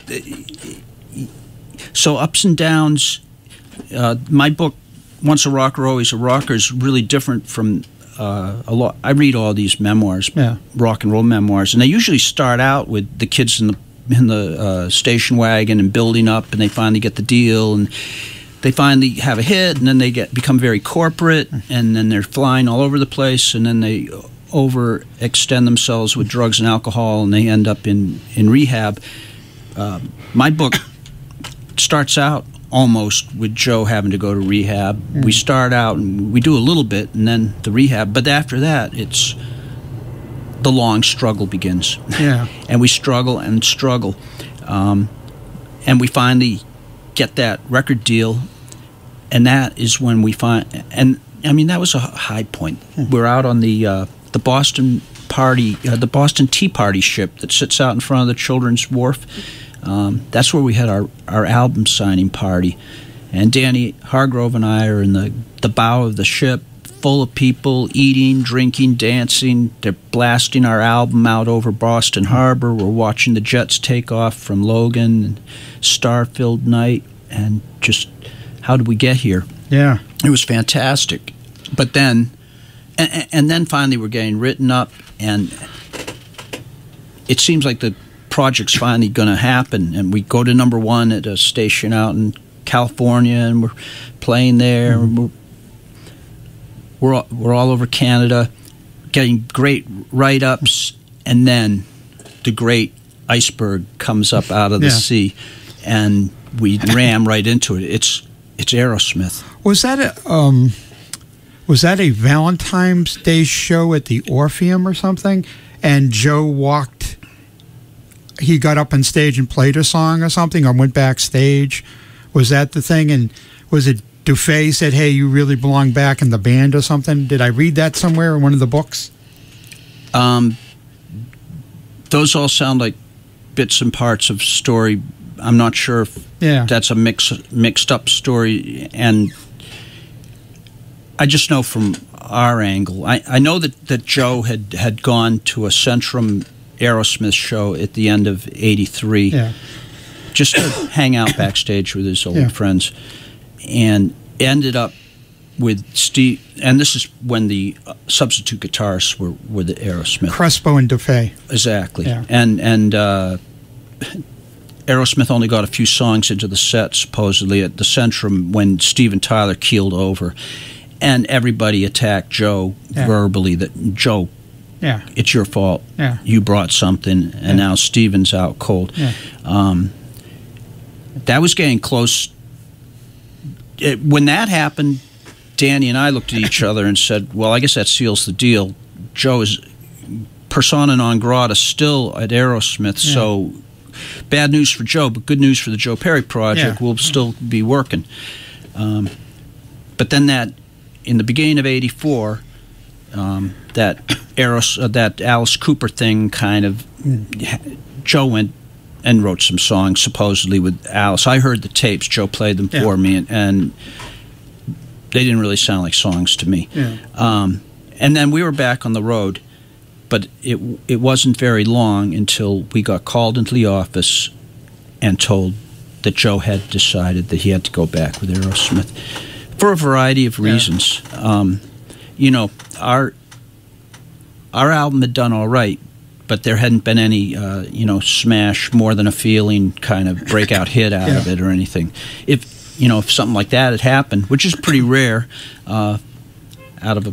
Speaker 2: so ups and downs. Uh, my book, Once a Rocker, Always a Rocker, is really different from uh, a lot. I read all these memoirs,
Speaker 3: Yeah.
Speaker 2: rock and roll memoirs, and they usually start out with the kids in the in the uh, station wagon and building up, and they finally get the deal, and they finally have a hit, and then they get become very corporate, and then they're flying all over the place, and then they overextend themselves with drugs and alcohol, and they end up in, in rehab. Uh, my book starts out almost with Joe having to go to rehab. Mm. We start out, and we do a little bit, and then the rehab, but after that, it's the long struggle begins.
Speaker 3: Yeah.
Speaker 2: And we struggle and struggle. Um, and we finally get that record deal, and that is when we find, and I mean that was a high point. We're out on the uh, the Boston party, uh, the Boston Tea Party ship that sits out in front of the Children's Wharf. Um, that's where we had our, our album signing party, and Danny Hargrove and I are in the the bow of the ship, full of people eating, drinking, dancing. They're blasting our album out over Boston Harbor. We're watching the jets take off from Logan, and star-filled night, and just how did we get here?
Speaker 3: Yeah.
Speaker 2: It was fantastic. But then, and, and then finally we're getting written up, and it seems like the project's finally going to happen, and we go to number one at a station out in California, and we're playing there, mm-hmm. and we're We're all, we're all over Canada, getting great write-ups, and then the great iceberg comes up out of the
Speaker 3: Yeah.
Speaker 2: sea, and we ram right into it. It's it's Aerosmith.
Speaker 3: Was that a um, was that a Valentine's Day show at the Orpheum or something? And Joe walked. He got up on stage and played a song or something, or went backstage. Was that the thing? And was it Dufay said, "Hey, you really belong back in the band" or something? Did I read that somewhere in one of the books?
Speaker 2: Um, those all sound like bits and parts of story. I'm not sure if
Speaker 3: Yeah.
Speaker 2: that's a mix mixed up story, and I just know from our angle. I, I know that, that Joe had, had gone to a Centrum Aerosmith show at the end of eighty-three,
Speaker 3: Yeah.
Speaker 2: just to hang out backstage with his old
Speaker 3: Yeah.
Speaker 2: friends, and ended up with Steve. And this is when the uh, substitute guitarists were, were the Aerosmith.
Speaker 3: Crespo and Dufay.
Speaker 2: Exactly.
Speaker 3: Yeah.
Speaker 2: And and uh, Aerosmith only got a few songs into the set, supposedly, at the Centrum when Steven Tyler keeled over. And everybody attacked Joe yeah. verbally, that, Joe, yeah. it's your fault. Yeah. You brought something, and yeah. now Steven's out cold. Yeah. Um, that was getting close. It, when that happened, Danny and I looked at each other and said, well, I guess that seals the deal. Joe is persona non grata still at Aerosmith, yeah. so bad news for Joe, but good news for the Joe Perry project. Yeah. We'll still be working. Um, but then that, in the beginning of eighty-four, um, that Aeros, uh, that Alice Cooper thing kind of, mm. Joe went and wrote some songs supposedly with Alice. I heard the tapes. Joe played them yeah. for me, and, and they didn't really sound like songs to me. Yeah. Um, and then we were back on the road, but it it wasn't very long until we got called into the office and told that Joe had decided that he had to go back with Aerosmith for a variety of reasons. Yeah. Um, you know, our our album had done all right, but there hadn't been any, uh, you know, smash, More Than a Feeling kind of breakout hit out yeah. of it or anything. If, you know, if something like that had happened, which is pretty rare, uh, out of a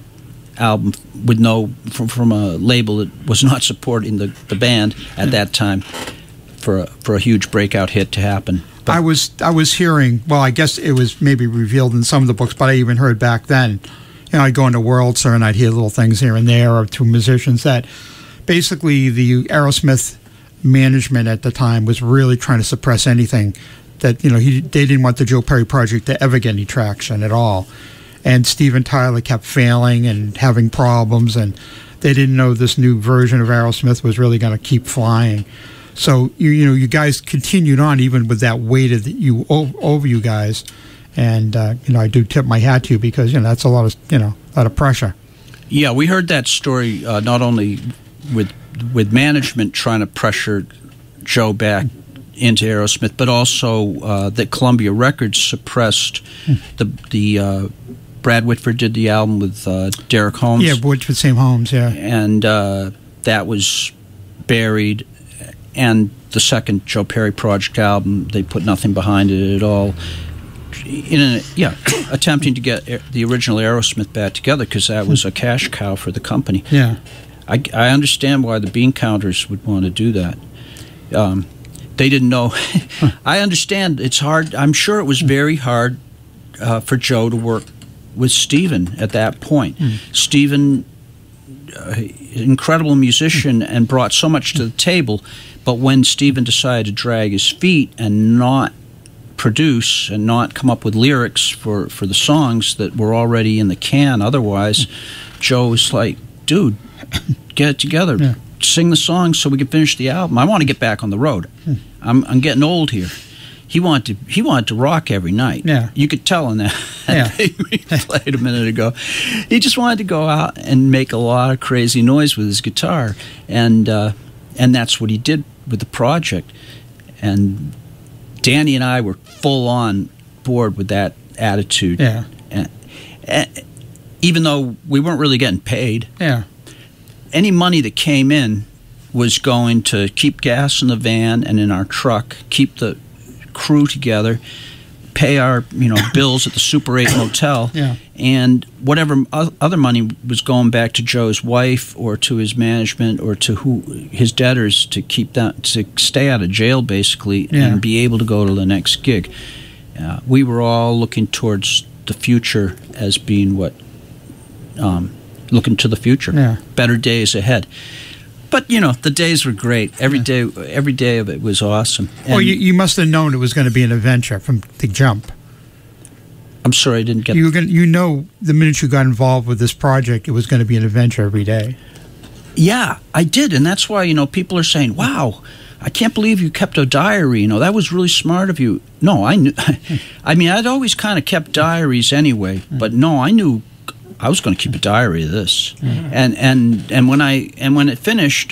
Speaker 2: album with no, from, from a label that was not supporting the, the band at yeah. that time, for a, for a huge breakout hit to happen. But
Speaker 3: I was I was hearing, well, I guess it was maybe revealed in some of the books, but I even heard back then, you know, I'd go into Worldser and I'd hear little things here and there or to musicians that basically the Aerosmith management at the time was really trying to suppress anything that, you know, he they didn't want the Joe Perry project to ever get any traction at all. And Steven Tyler kept failing and having problems, and they didn't know this new version of Aerosmith was really going to keep flying. So, you you know, you guys continued on even with that weight of you over you guys. And, uh, you know, I do tip my hat to you because, you know, that's a lot of, you know, a lot of pressure.
Speaker 2: Yeah, we heard that story uh, not only with with management trying to pressure Joe back into Aerosmith, but also uh, that Columbia Records suppressed the the uh, Brad Whitford did the album with uh, Derek Holmes.
Speaker 3: Yeah, Whitford, same Holmes, yeah.
Speaker 2: And uh, that was buried. And the second Joe Perry project album, they put nothing behind it at all. In a, yeah, attempting to get the original Aerosmith back together because that was a cash cow for the company.
Speaker 3: Yeah,
Speaker 2: I, I understand why the bean counters would want to do that. Um, they didn't know. I understand it's hard. I'm sure it was very hard uh, for Joe to work with Steven at that point. Mm. Steven, uh, incredible musician, and brought so much to the table. But when Steven decided to drag his feet and not produce and not come up with lyrics for, for the songs that were already in the can otherwise, Joe was like, dude, get it together. Yeah. Sing the songs so we can finish the album. I want to get back on the road. Hmm. I'm, I'm getting old here. He wanted to, he wanted to rock every night. Yeah. You could tell in that
Speaker 3: yeah.
Speaker 2: thing we played a minute ago. He just wanted to go out and make a lot of crazy noise with his guitar. And, uh, and that's what he did with the project. And Danny and I were full on board with that attitude.
Speaker 3: Yeah.
Speaker 2: And, and even though we weren't really getting paid.
Speaker 3: Yeah.
Speaker 2: Any money that came in was going to keep gas in the van and in our truck, keep the crew together, pay our you know bills at the Super eight Motel,
Speaker 3: yeah.
Speaker 2: and whatever other money was going back to Joe's wife or to his management or to who his debtors to keep that to stay out of jail basically
Speaker 3: yeah.
Speaker 2: and be able to go to the next gig. Uh, we were all looking towards the future as being what. Um, looking to the future,
Speaker 3: yeah.
Speaker 2: better days ahead. But you know, the days were great. Every day, every day of it was awesome. And
Speaker 3: well, you, you must have known it was going to be an adventure from the jump.
Speaker 2: I'm sorry, I didn't get.
Speaker 3: You were gonna, you know, the minute you got involved with this project, it was going to be an adventure every day.
Speaker 2: Yeah, I did, and that's why you know people are saying, "Wow, I can't believe you kept a diary." You know, that was really smart of you. No, I knew. I mean, I'd always kind of kept diaries anyway, but no, I knew. I was going to keep a diary of this, mm-hmm. and and and when I and when it finished,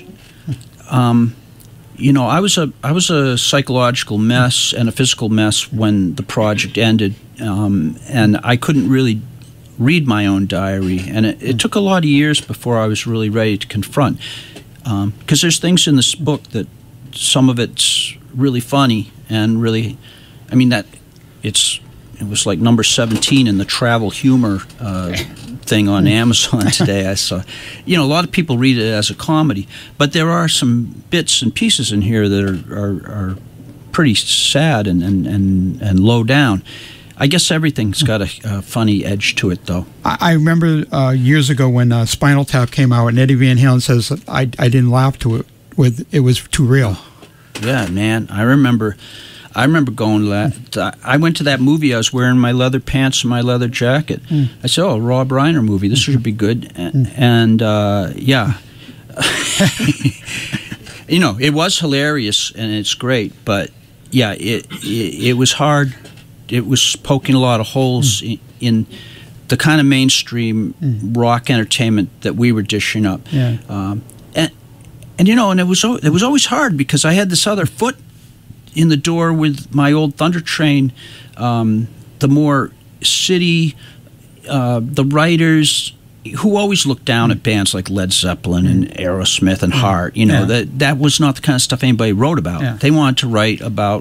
Speaker 2: um, you know, I was a I was a psychological mess and a physical mess when the project ended, um, and I couldn't really read my own diary, and it, it took a lot of years before I was really ready to confront, because um, there's things in this book that some of it's really funny and really, I mean that it's it was like number seventeen in the travel humor uh, thing on Amazon today. I saw, you know, a lot of people read it as a comedy, but there are some bits and pieces in here that are are, are pretty sad and, and, and, and low down. I guess everything's got a, a funny edge to it, though.
Speaker 3: I, I remember uh, years ago when uh, Spinal Tap came out, and Eddie Van Halen says, I, I didn't laugh to it. With it was too real.
Speaker 2: Yeah, man. I remember I remember going to that. I went to that movie. I was wearing my leather pants and my leather jacket. Mm. I said, oh, a Rob Reiner movie. This should be good. And, and uh, yeah. You know, it was hilarious, and it's great. But, yeah, it, it, it was hard. It was poking a lot of holes mm. in, in the kind of mainstream mm. rock entertainment that we were dishing up.
Speaker 3: Yeah.
Speaker 2: Um, and, and, you know, and it was it was always hard because I had this other foot in the door with my old Thundertrain, um, the more city, uh, the writers who always looked down at bands like Led Zeppelin and Aerosmith and Heart. You know, yeah. that that was not the kind of stuff anybody wrote about.
Speaker 3: Yeah.
Speaker 2: They wanted to write about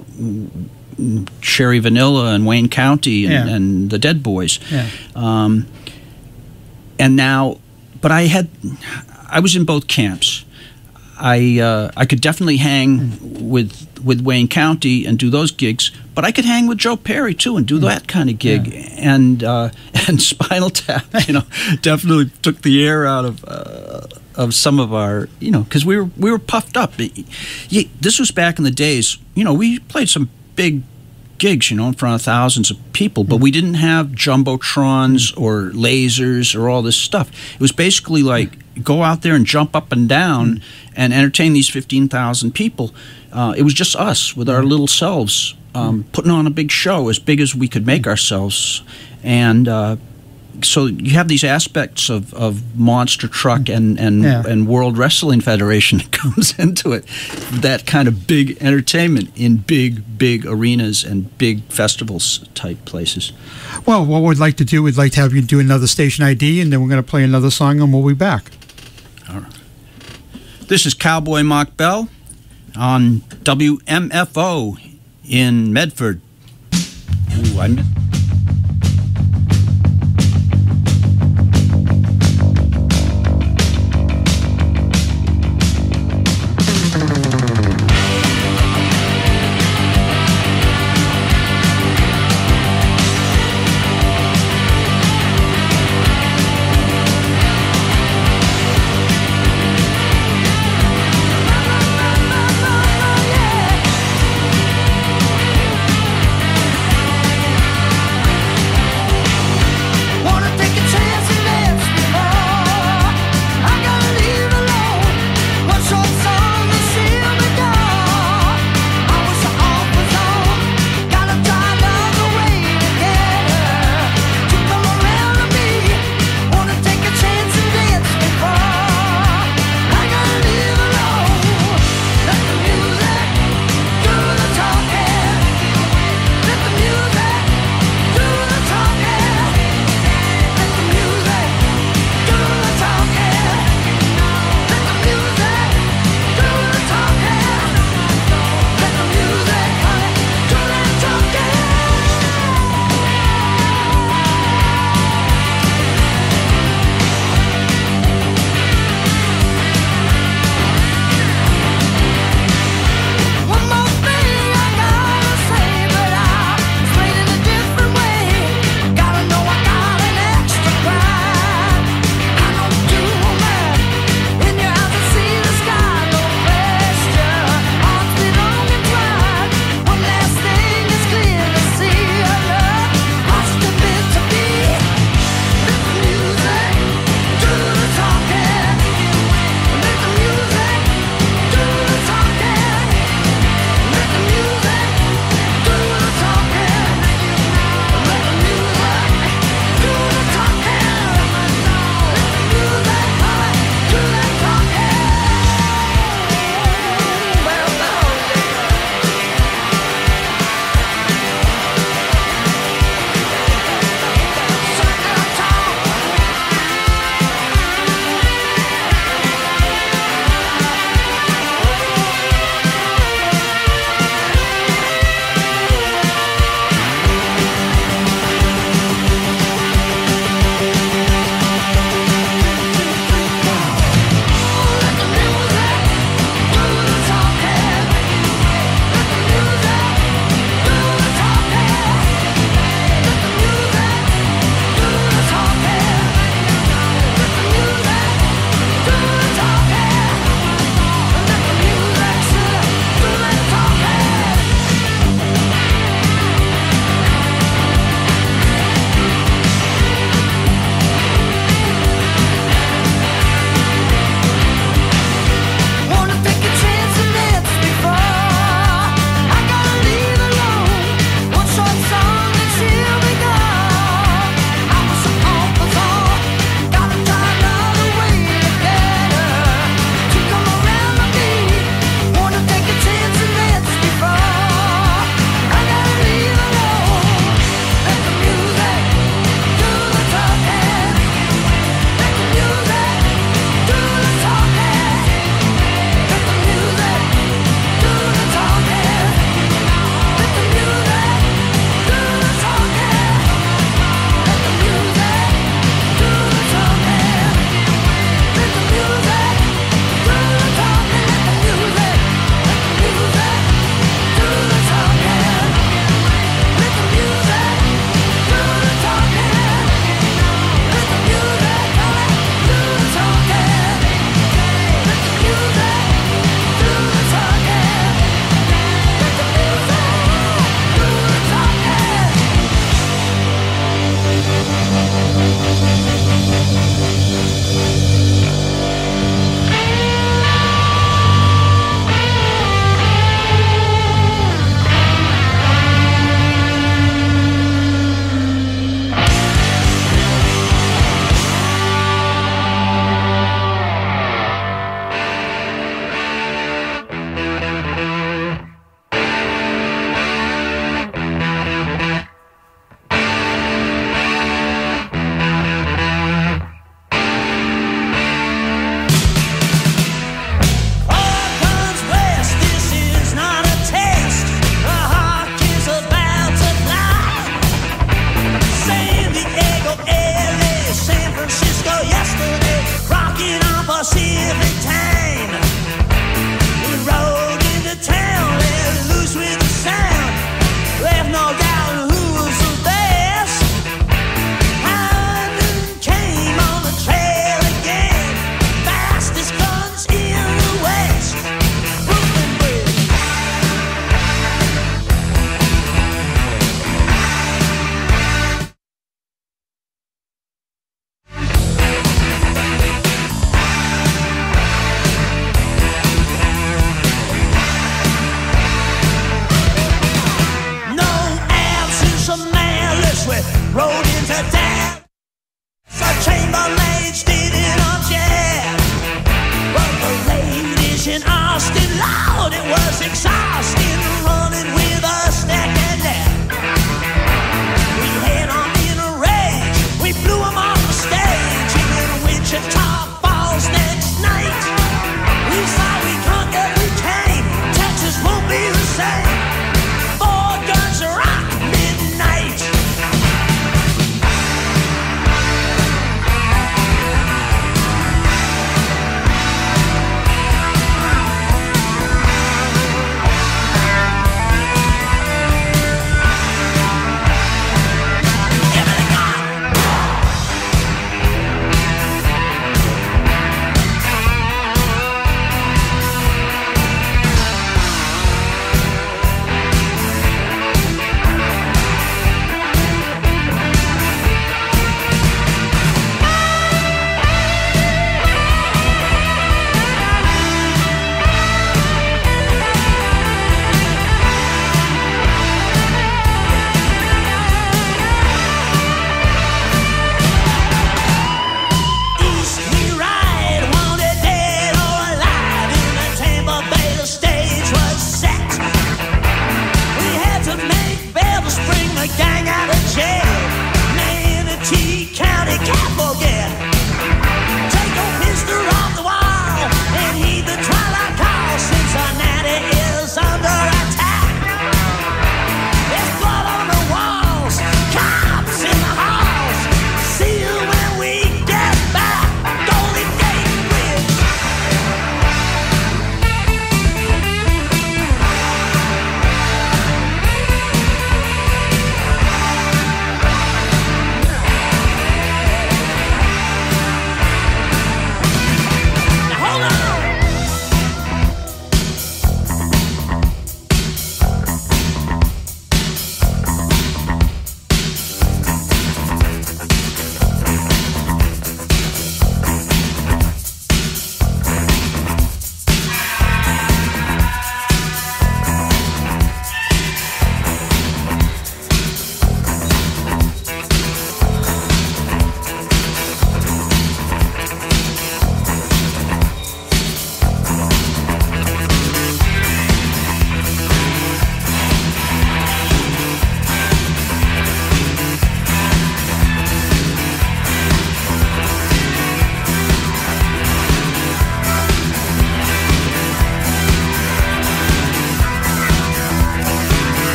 Speaker 2: Sherry Vanilla and Wayne County and,
Speaker 3: yeah.
Speaker 2: and the Dead Boys.
Speaker 3: Yeah.
Speaker 2: Um, and now, but I had, I was in both camps. I uh, I could definitely hang mm. with with Wayne County and do those gigs, but I could hang with Joe Perry too and do mm. that kind of gig.
Speaker 3: Yeah.
Speaker 2: And uh, and Spinal Tap, you know, definitely took the air out of uh, of some of our, you know, because we were we were puffed up. Yeah, this was back in the days. You know, we played some big gigs, you know, in front of thousands of people, but we didn't have jumbotrons or lasers or all this stuff. It was basically like go out there and jump up and down and entertain these fifteen thousand people. Uh, it was just us with our little selves um, putting on a big show, as big as we could make ourselves. And uh, so you have these aspects of, of Monster Truck and and,
Speaker 3: Yeah.
Speaker 2: and World Wrestling Federation that comes into it. That kind of big entertainment in big, big arenas and big festivals type places.
Speaker 3: Well, what we'd like to do, we'd like to have you do another station I D, and then we're going to play another song, and we'll be back.
Speaker 2: All right. This is Cowboy Mach Bell on W M F O in Medford. Ooh, I missed.
Speaker 9: Yeah.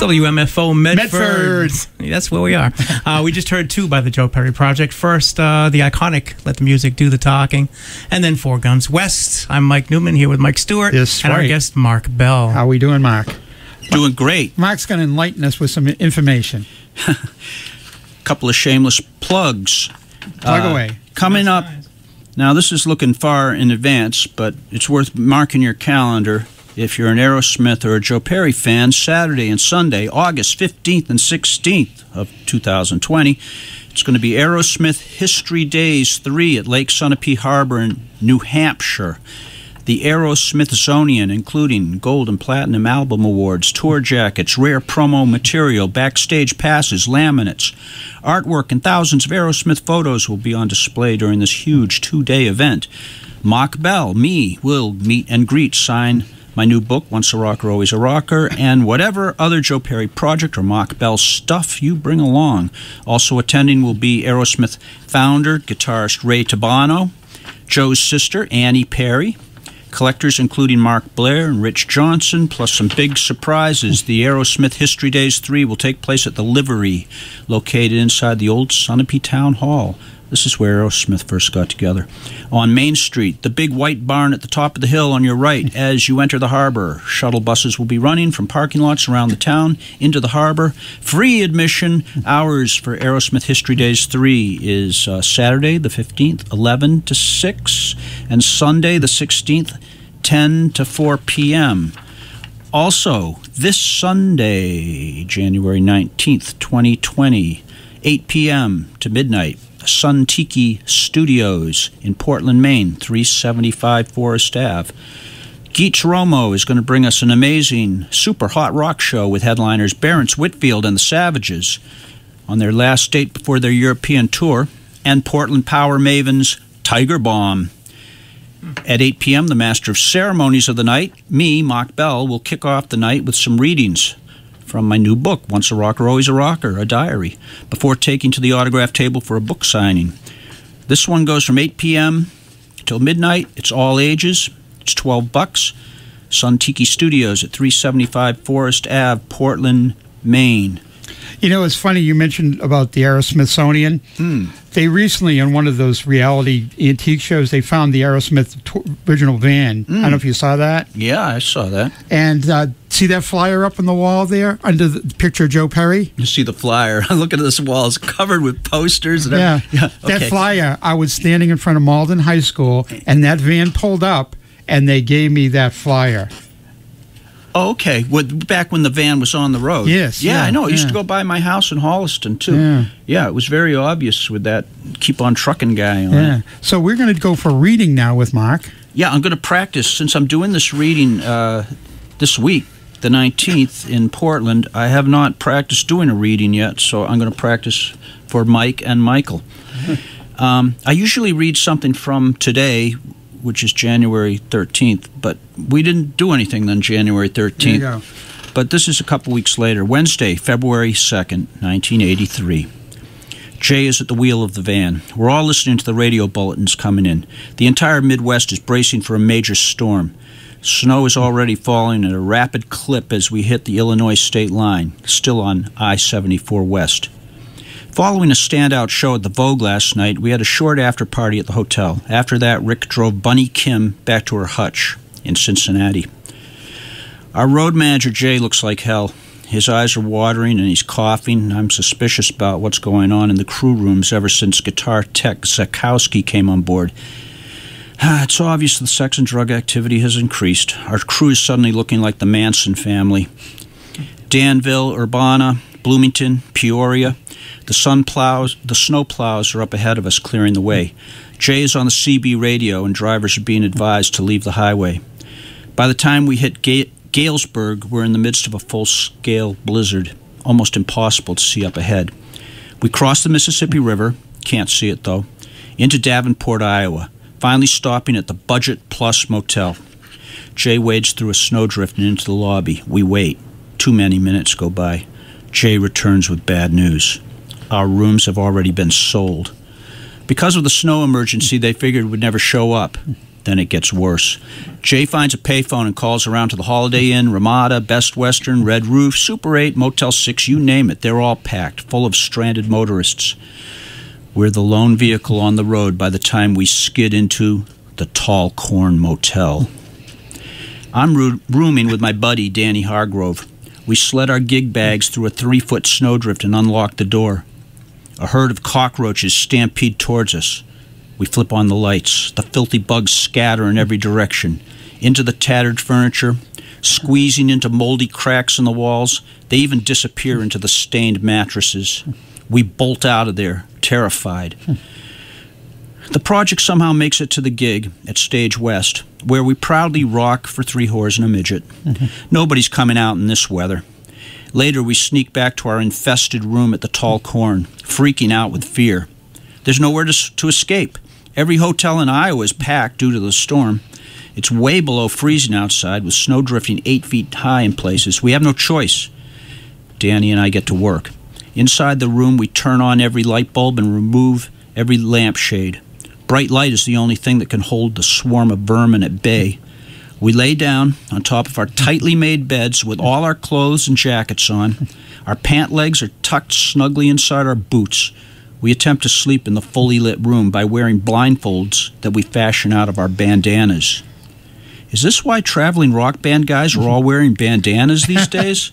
Speaker 4: W M F O Medford.
Speaker 3: Medford.
Speaker 4: That's where we are. Uh, we just heard two by the Joe Perry Project. First, uh, the iconic Let the Music Do the Talking, and then Four Guns West. I'm Mike Newman here with Mike Stewart
Speaker 3: Yes,
Speaker 4: and
Speaker 3: right.
Speaker 4: our guest, Mark Bell.
Speaker 3: How we doing, Mark?
Speaker 2: Doing great.
Speaker 3: Mark's going to enlighten us with some information.
Speaker 2: Couple of shameless plugs.
Speaker 3: Plug
Speaker 2: Uh,
Speaker 3: away.
Speaker 2: Coming
Speaker 4: That's
Speaker 2: up,
Speaker 4: nice.
Speaker 2: now this is looking far in advance, but it's worth marking your calendar if you're an Aerosmith or a Joe Perry fan. Saturday and Sunday, August fifteenth and sixteenth of two thousand twenty. It's going to be Aerosmith History Days three at Lake Sunapee Harbor in New Hampshire. The Aerosmithsonian, including Gold and Platinum Album Awards, tour jackets, rare promo material, backstage passes, laminates, artwork, and thousands of Aerosmith photos will be on display during this huge two-day event. Mach Bell, me, will meet and greet, sign my new book, Once a Rocker, Always a Rocker, and whatever other Joe Perry project or Mach Bell stuff you bring along. Also attending will be Aerosmith founder, guitarist Ray Tabano, Joe's sister, Annie Perry, collectors including Mark Blair and Rich Johnson, plus some big surprises. The Aerosmith History Days three will take place at the Livery, located inside the old Sunapee Town Hall. This is where Aerosmith first got together. On Main Street, the big white barn at the top of the hill on your right as you enter the harbor. Shuttle buses will be running from parking lots around the town into the harbor. Free admission. Hours for Aerosmith History Days three is uh, Saturday the fifteenth, eleven to six, and Sunday the sixteenth, ten to four p m Also, this Sunday, January nineteenth, twenty twenty, eight p m to midnight, Sun Tiki Studios in Portland, Maine, three seventy-five Forest Avenue. Geets Romo is going to bring us an amazing, super hot rock show with headliners Barents Whitfield and the Savages on their last date before their European tour, and Portland Power Mavens Tiger Bomb. At eight p m, the master of ceremonies of the night, me, Mach Bell, will kick off the night with some readings from my new book, Once a Rocker, Always a Rocker, a diary, before taking to the autograph table for a book signing. This one goes from eight p m till midnight. It's all ages. It's twelve bucks. Sun Tiki Studios at three seventy-five Forest Avenue, Portland, Maine.
Speaker 3: You know, it's funny you mentioned about the Aerosmithsonian.
Speaker 2: Hmm.
Speaker 3: They recently, on one of those reality antique shows, they found the Aerosmith t- original van. I don't know if you saw that.
Speaker 2: Yeah, I saw that.
Speaker 3: And uh, see that flyer up on the wall there under the picture of Joe Perry?
Speaker 2: You see the flyer. Look at this wall. It's covered with posters. And
Speaker 3: Yeah.
Speaker 2: everything. Yeah.
Speaker 3: That
Speaker 2: Okay.
Speaker 3: flyer, I was standing in front of Malden High School, and that van pulled up, and they gave me that flyer.
Speaker 2: Oh, okay. With, back when the van was on the road.
Speaker 3: Yes,
Speaker 2: Yeah,
Speaker 3: yeah,
Speaker 2: I know. It used
Speaker 3: yeah.
Speaker 2: to go by my house in Holliston, too.
Speaker 3: Yeah.
Speaker 2: Yeah, it was very obvious with that Keep On Trucking guy on
Speaker 3: Yeah.
Speaker 2: it.
Speaker 3: So we're going to go for reading now with Mark.
Speaker 2: Yeah, I'm going to practice. Since I'm doing this reading uh, this week, the nineteenth, in Portland, I have not practiced doing a reading yet, so I'm going to practice for Mike and Michael. Um, I usually read something from today, which is January thirteenth, but we didn't do anything then January thirteenth.
Speaker 3: There you go.
Speaker 2: But this is a couple weeks later, Wednesday, February second, nineteen eighty-three. Jay is at the wheel of the van. We're all listening to the radio bulletins coming in. The entire Midwest is bracing for a major storm. Snow is already falling at a rapid clip as we hit the Illinois state line, still on I seventy-four West. Following a standout show at the Vogue last night, we had a short after-party at the hotel. After that, Rick drove Bunny Kim back to her hutch in Cincinnati. Our road manager, Jay, looks like hell. His eyes are watering and he's coughing. I'm suspicious about what's going on in the crew rooms ever since guitar tech Zakowski came on board. It's obvious the sex and drug activity has increased. Our crew is suddenly looking like the Manson family. Danville, Urbana, Bloomington, Peoria. The sun plows, the snow plows are up ahead of us, clearing the way. Jay is on the C B radio, and drivers are being advised to leave the highway. By the time we hit Ga- Galesburg, we're in the midst of a full-scale blizzard, almost impossible to see up ahead. We cross the Mississippi River, can't see it though, into Davenport, Iowa, finally stopping at the Budget Plus Motel. Jay wades through a snowdrift and into the lobby. We wait. Too many minutes go by. Jay returns with bad news. Our rooms have already been sold. Because of the snow emergency, they figured we'd never show up. Then it gets worse. Jay finds a payphone and calls around to the Holiday Inn, Ramada, Best Western, Red Roof, Super eight, Motel six, you name it. They're all packed, full of stranded motorists. We're the lone vehicle on the road by the time we skid into the Tall Corn Motel. I'm roo- rooming with my buddy, Danny Hargrove. We sled our gig bags through a three-foot snowdrift and unlock the door. A herd of cockroaches stampede towards us. We flip on the lights. The filthy bugs scatter in every direction. Into the tattered furniture, squeezing into moldy cracks in the walls. They even disappear into the stained mattresses. We bolt out of there, terrified. The project somehow makes it to the gig at Stage West, where we proudly rock for three whores and a midget. Mm-hmm. Nobody's coming out in this weather. Later, we sneak back to our infested room at the Tall Corn, freaking out with fear. There's nowhere to, to escape. Every hotel in Iowa is packed due to the storm. It's way below freezing outside, with snow drifting eight feet high in places. We have no choice. Danny and I get to work. Inside the room, we turn on every light bulb and remove every lampshade. Bright light is the only thing that can hold the swarm of vermin at bay. We lay down on top of our tightly made beds with all our clothes and jackets on. Our pant legs are tucked snugly inside our boots. We attempt to sleep in the fully lit room by wearing blindfolds that we fashion out of our bandanas. Is this why traveling rock band guys are all wearing bandanas these days?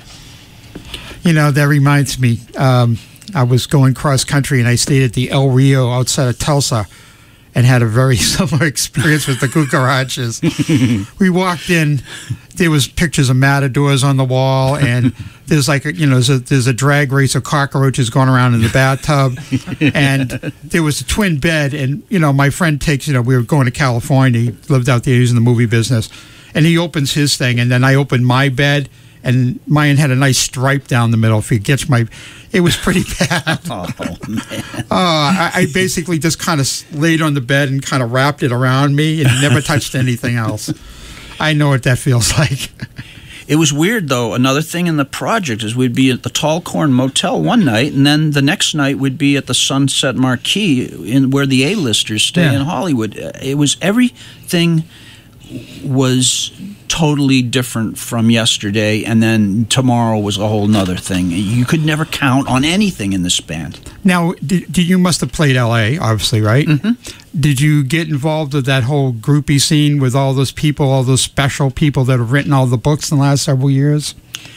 Speaker 3: You know, that reminds me. Um, I was going cross-country, and I stayed at the El Rio outside of Tulsa and had a very similar experience with the cucarachas. We walked in. There was pictures of matadors on the wall, and there's like a, you know there's a, there's a drag race of cockroaches going around in the bathtub, and there was a twin bed. And you know my friend takes you know we were going to California. He lived out there. He was in the movie business, and he opens his thing, and then I opened my bed, and mine had a nice stripe down the middle. If he gets my, it was pretty bad.
Speaker 2: Oh man!
Speaker 3: Uh, I, I basically just kind of laid on the bed and kind of wrapped it around me and never touched anything else. I know what that feels like.
Speaker 2: It was weird, though. Another thing in the project is we'd be at the Tall Corn Motel one night, and then the next night we'd be at the Sunset Marquee, in where the A-listers stay yeah. in Hollywood. It was everything was totally different from yesterday, and then tomorrow was a whole nother thing. You could never count on anything in this band.
Speaker 3: Now, did, did you must have played L A, obviously, right? Mm-hmm. Did you get involved with that whole groupie scene with all those people, all those special people that have written all the books in the last several years?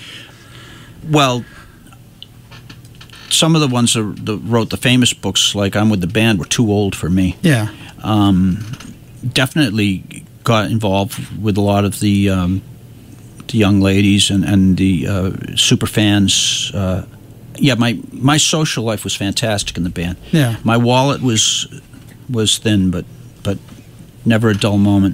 Speaker 2: Well, some of the ones that, that wrote the famous books, like I'm With the Band, were too old for me.
Speaker 3: Yeah.
Speaker 2: Um, definitely got involved with a lot of the um, the young ladies and, and the uh, super fans. Uh, yeah, my my social life was fantastic in the band.
Speaker 3: Yeah.
Speaker 2: My wallet was was thin, but but never a dull moment.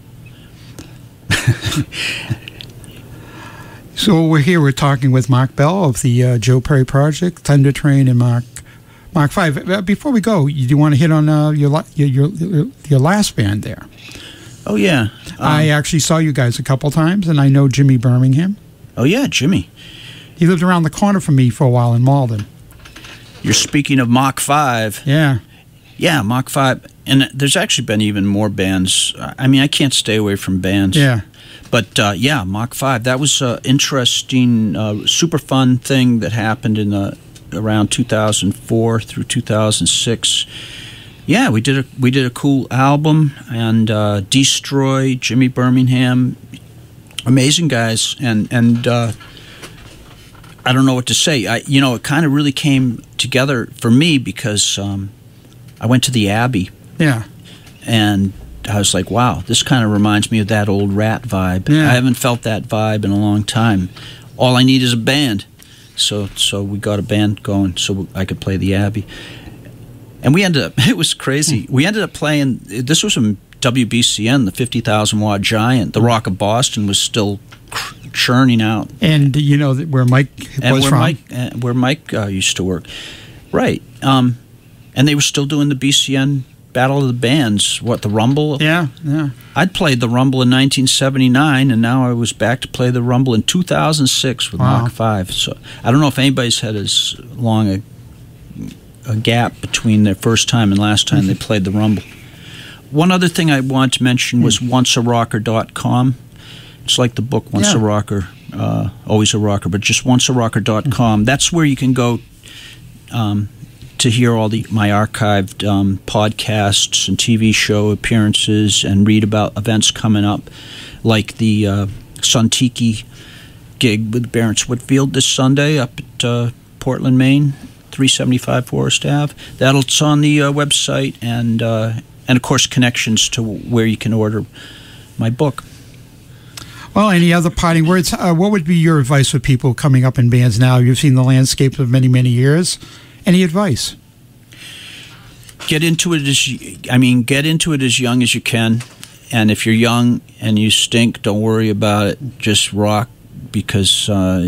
Speaker 3: So we're here. We're talking with Mach Bell of the uh, Joe Perry Project, Thundertrain, and Mach Mach Five. Before we go, you do want to hit on uh, your, your your your last band there?
Speaker 2: Oh, yeah. Um,
Speaker 3: I actually saw you guys a couple times, and I know Jimmy Birmingham.
Speaker 2: Oh, yeah, Jimmy.
Speaker 3: He lived around the corner from me for a while in Malden.
Speaker 2: You're speaking of Mach five.
Speaker 3: Yeah.
Speaker 2: Yeah, Mach five. And there's actually been even more bands. I mean, I can't stay away from bands.
Speaker 3: Yeah.
Speaker 2: But, uh, yeah, Mach five. That was an interesting, uh, super fun thing that happened in uh, around two thousand four through two thousand six. Yeah, we did a we did a cool album, and uh, Destroy, Jimmy Birmingham, amazing guys, and and uh, I don't know what to say. I you know it kind of really came together for me because um, I went to the Abbey.
Speaker 3: Yeah,
Speaker 2: and I was like, wow, this kind of reminds me of that old Rat vibe.
Speaker 3: Yeah.
Speaker 2: I haven't felt that vibe in a long time. All I need is a band, so so we got a band going so I could play the Abbey. And we ended up, it was crazy. We ended up playing, this was from W B C N, the fifty thousand watt giant. The Rock of Boston was still churning out.
Speaker 3: And you know where Mike
Speaker 2: and
Speaker 3: was
Speaker 2: where
Speaker 3: from?
Speaker 2: Mike, uh, where Mike uh, used to work. Right. Um, and they were still doing the B C N Battle of the Bands. What, the Rumble?
Speaker 3: Yeah, yeah.
Speaker 2: I'd played the Rumble in nineteen seventy-nine, and now I was back to play the Rumble in two thousand six with
Speaker 3: Wow.
Speaker 2: Mach five. So I don't know if anybody's had as long a a gap between their first time and last time they played the Rumble. one other thing I wanted to mention was
Speaker 3: Mm.
Speaker 2: once a rocker dot com. It's like the book Once
Speaker 3: Yeah.
Speaker 2: a Rocker, uh, Always a Rocker, but just once a rocker dot com. Mm. That's where you can go um, to hear all the my archived um, podcasts and T V show appearances and read about events coming up, like the uh, Suntiki gig with Barents Whitfield this Sunday up at uh, Portland, Maine, three seventy-five Forest Ave. That's on the uh, website, and uh, and of course connections to where you can order my book.
Speaker 3: Well, any other parting words? Uh, what would be your advice for people coming up in bands now? You've seen the landscape of many, many years. Any advice?
Speaker 2: Get into it as I mean, get into it as young as you can, and if you're young and you stink, don't worry about it. Just rock, because uh,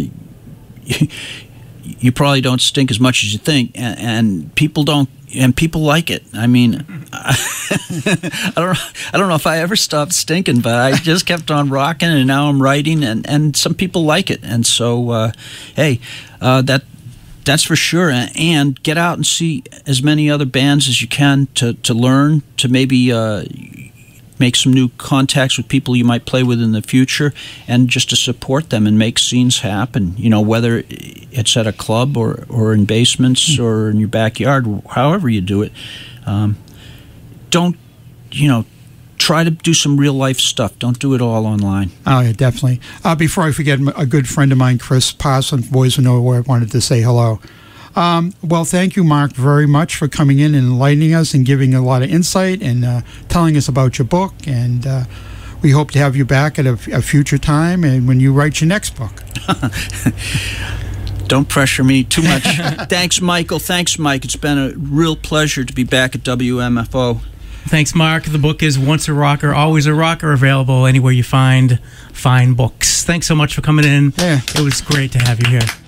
Speaker 2: you probably don't stink as much as you think, and, and people don't, and people like it. I mean, I don't, I don't know if I ever stopped stinking, but I just kept on rocking, and now I'm writing, and, and some people like it, and so uh, hey, uh, that that's for sure. And get out and see as many other bands as you can to to learn, to maybe uh, make some new contacts with people you might play with in the future, and just to support them and make scenes happen. You know, whether it's at a club or, or in basements or in your backyard, however you do it. Um, don't, you know, try to do some real life stuff. Don't do it all online.
Speaker 3: Oh, yeah, definitely. Uh, before I forget, a good friend of mine, Chris Parson, Boys Who Know Where, wanted to say hello. Um, well, thank you, Mark, very much for coming in and enlightening us and giving a lot of insight and uh, telling us about your book. And uh, we hope to have you back at a, a future time and when you write your next book.
Speaker 2: Don't pressure me too much. Thanks, Michael. Thanks, Mike. It's been a real pleasure to be back at W M F O.
Speaker 4: Thanks, Mark. The book is Once a Rocker, Always a Rocker, available anywhere you find fine books. Thanks so much for coming in.
Speaker 3: Yeah.
Speaker 4: It was great to have you here.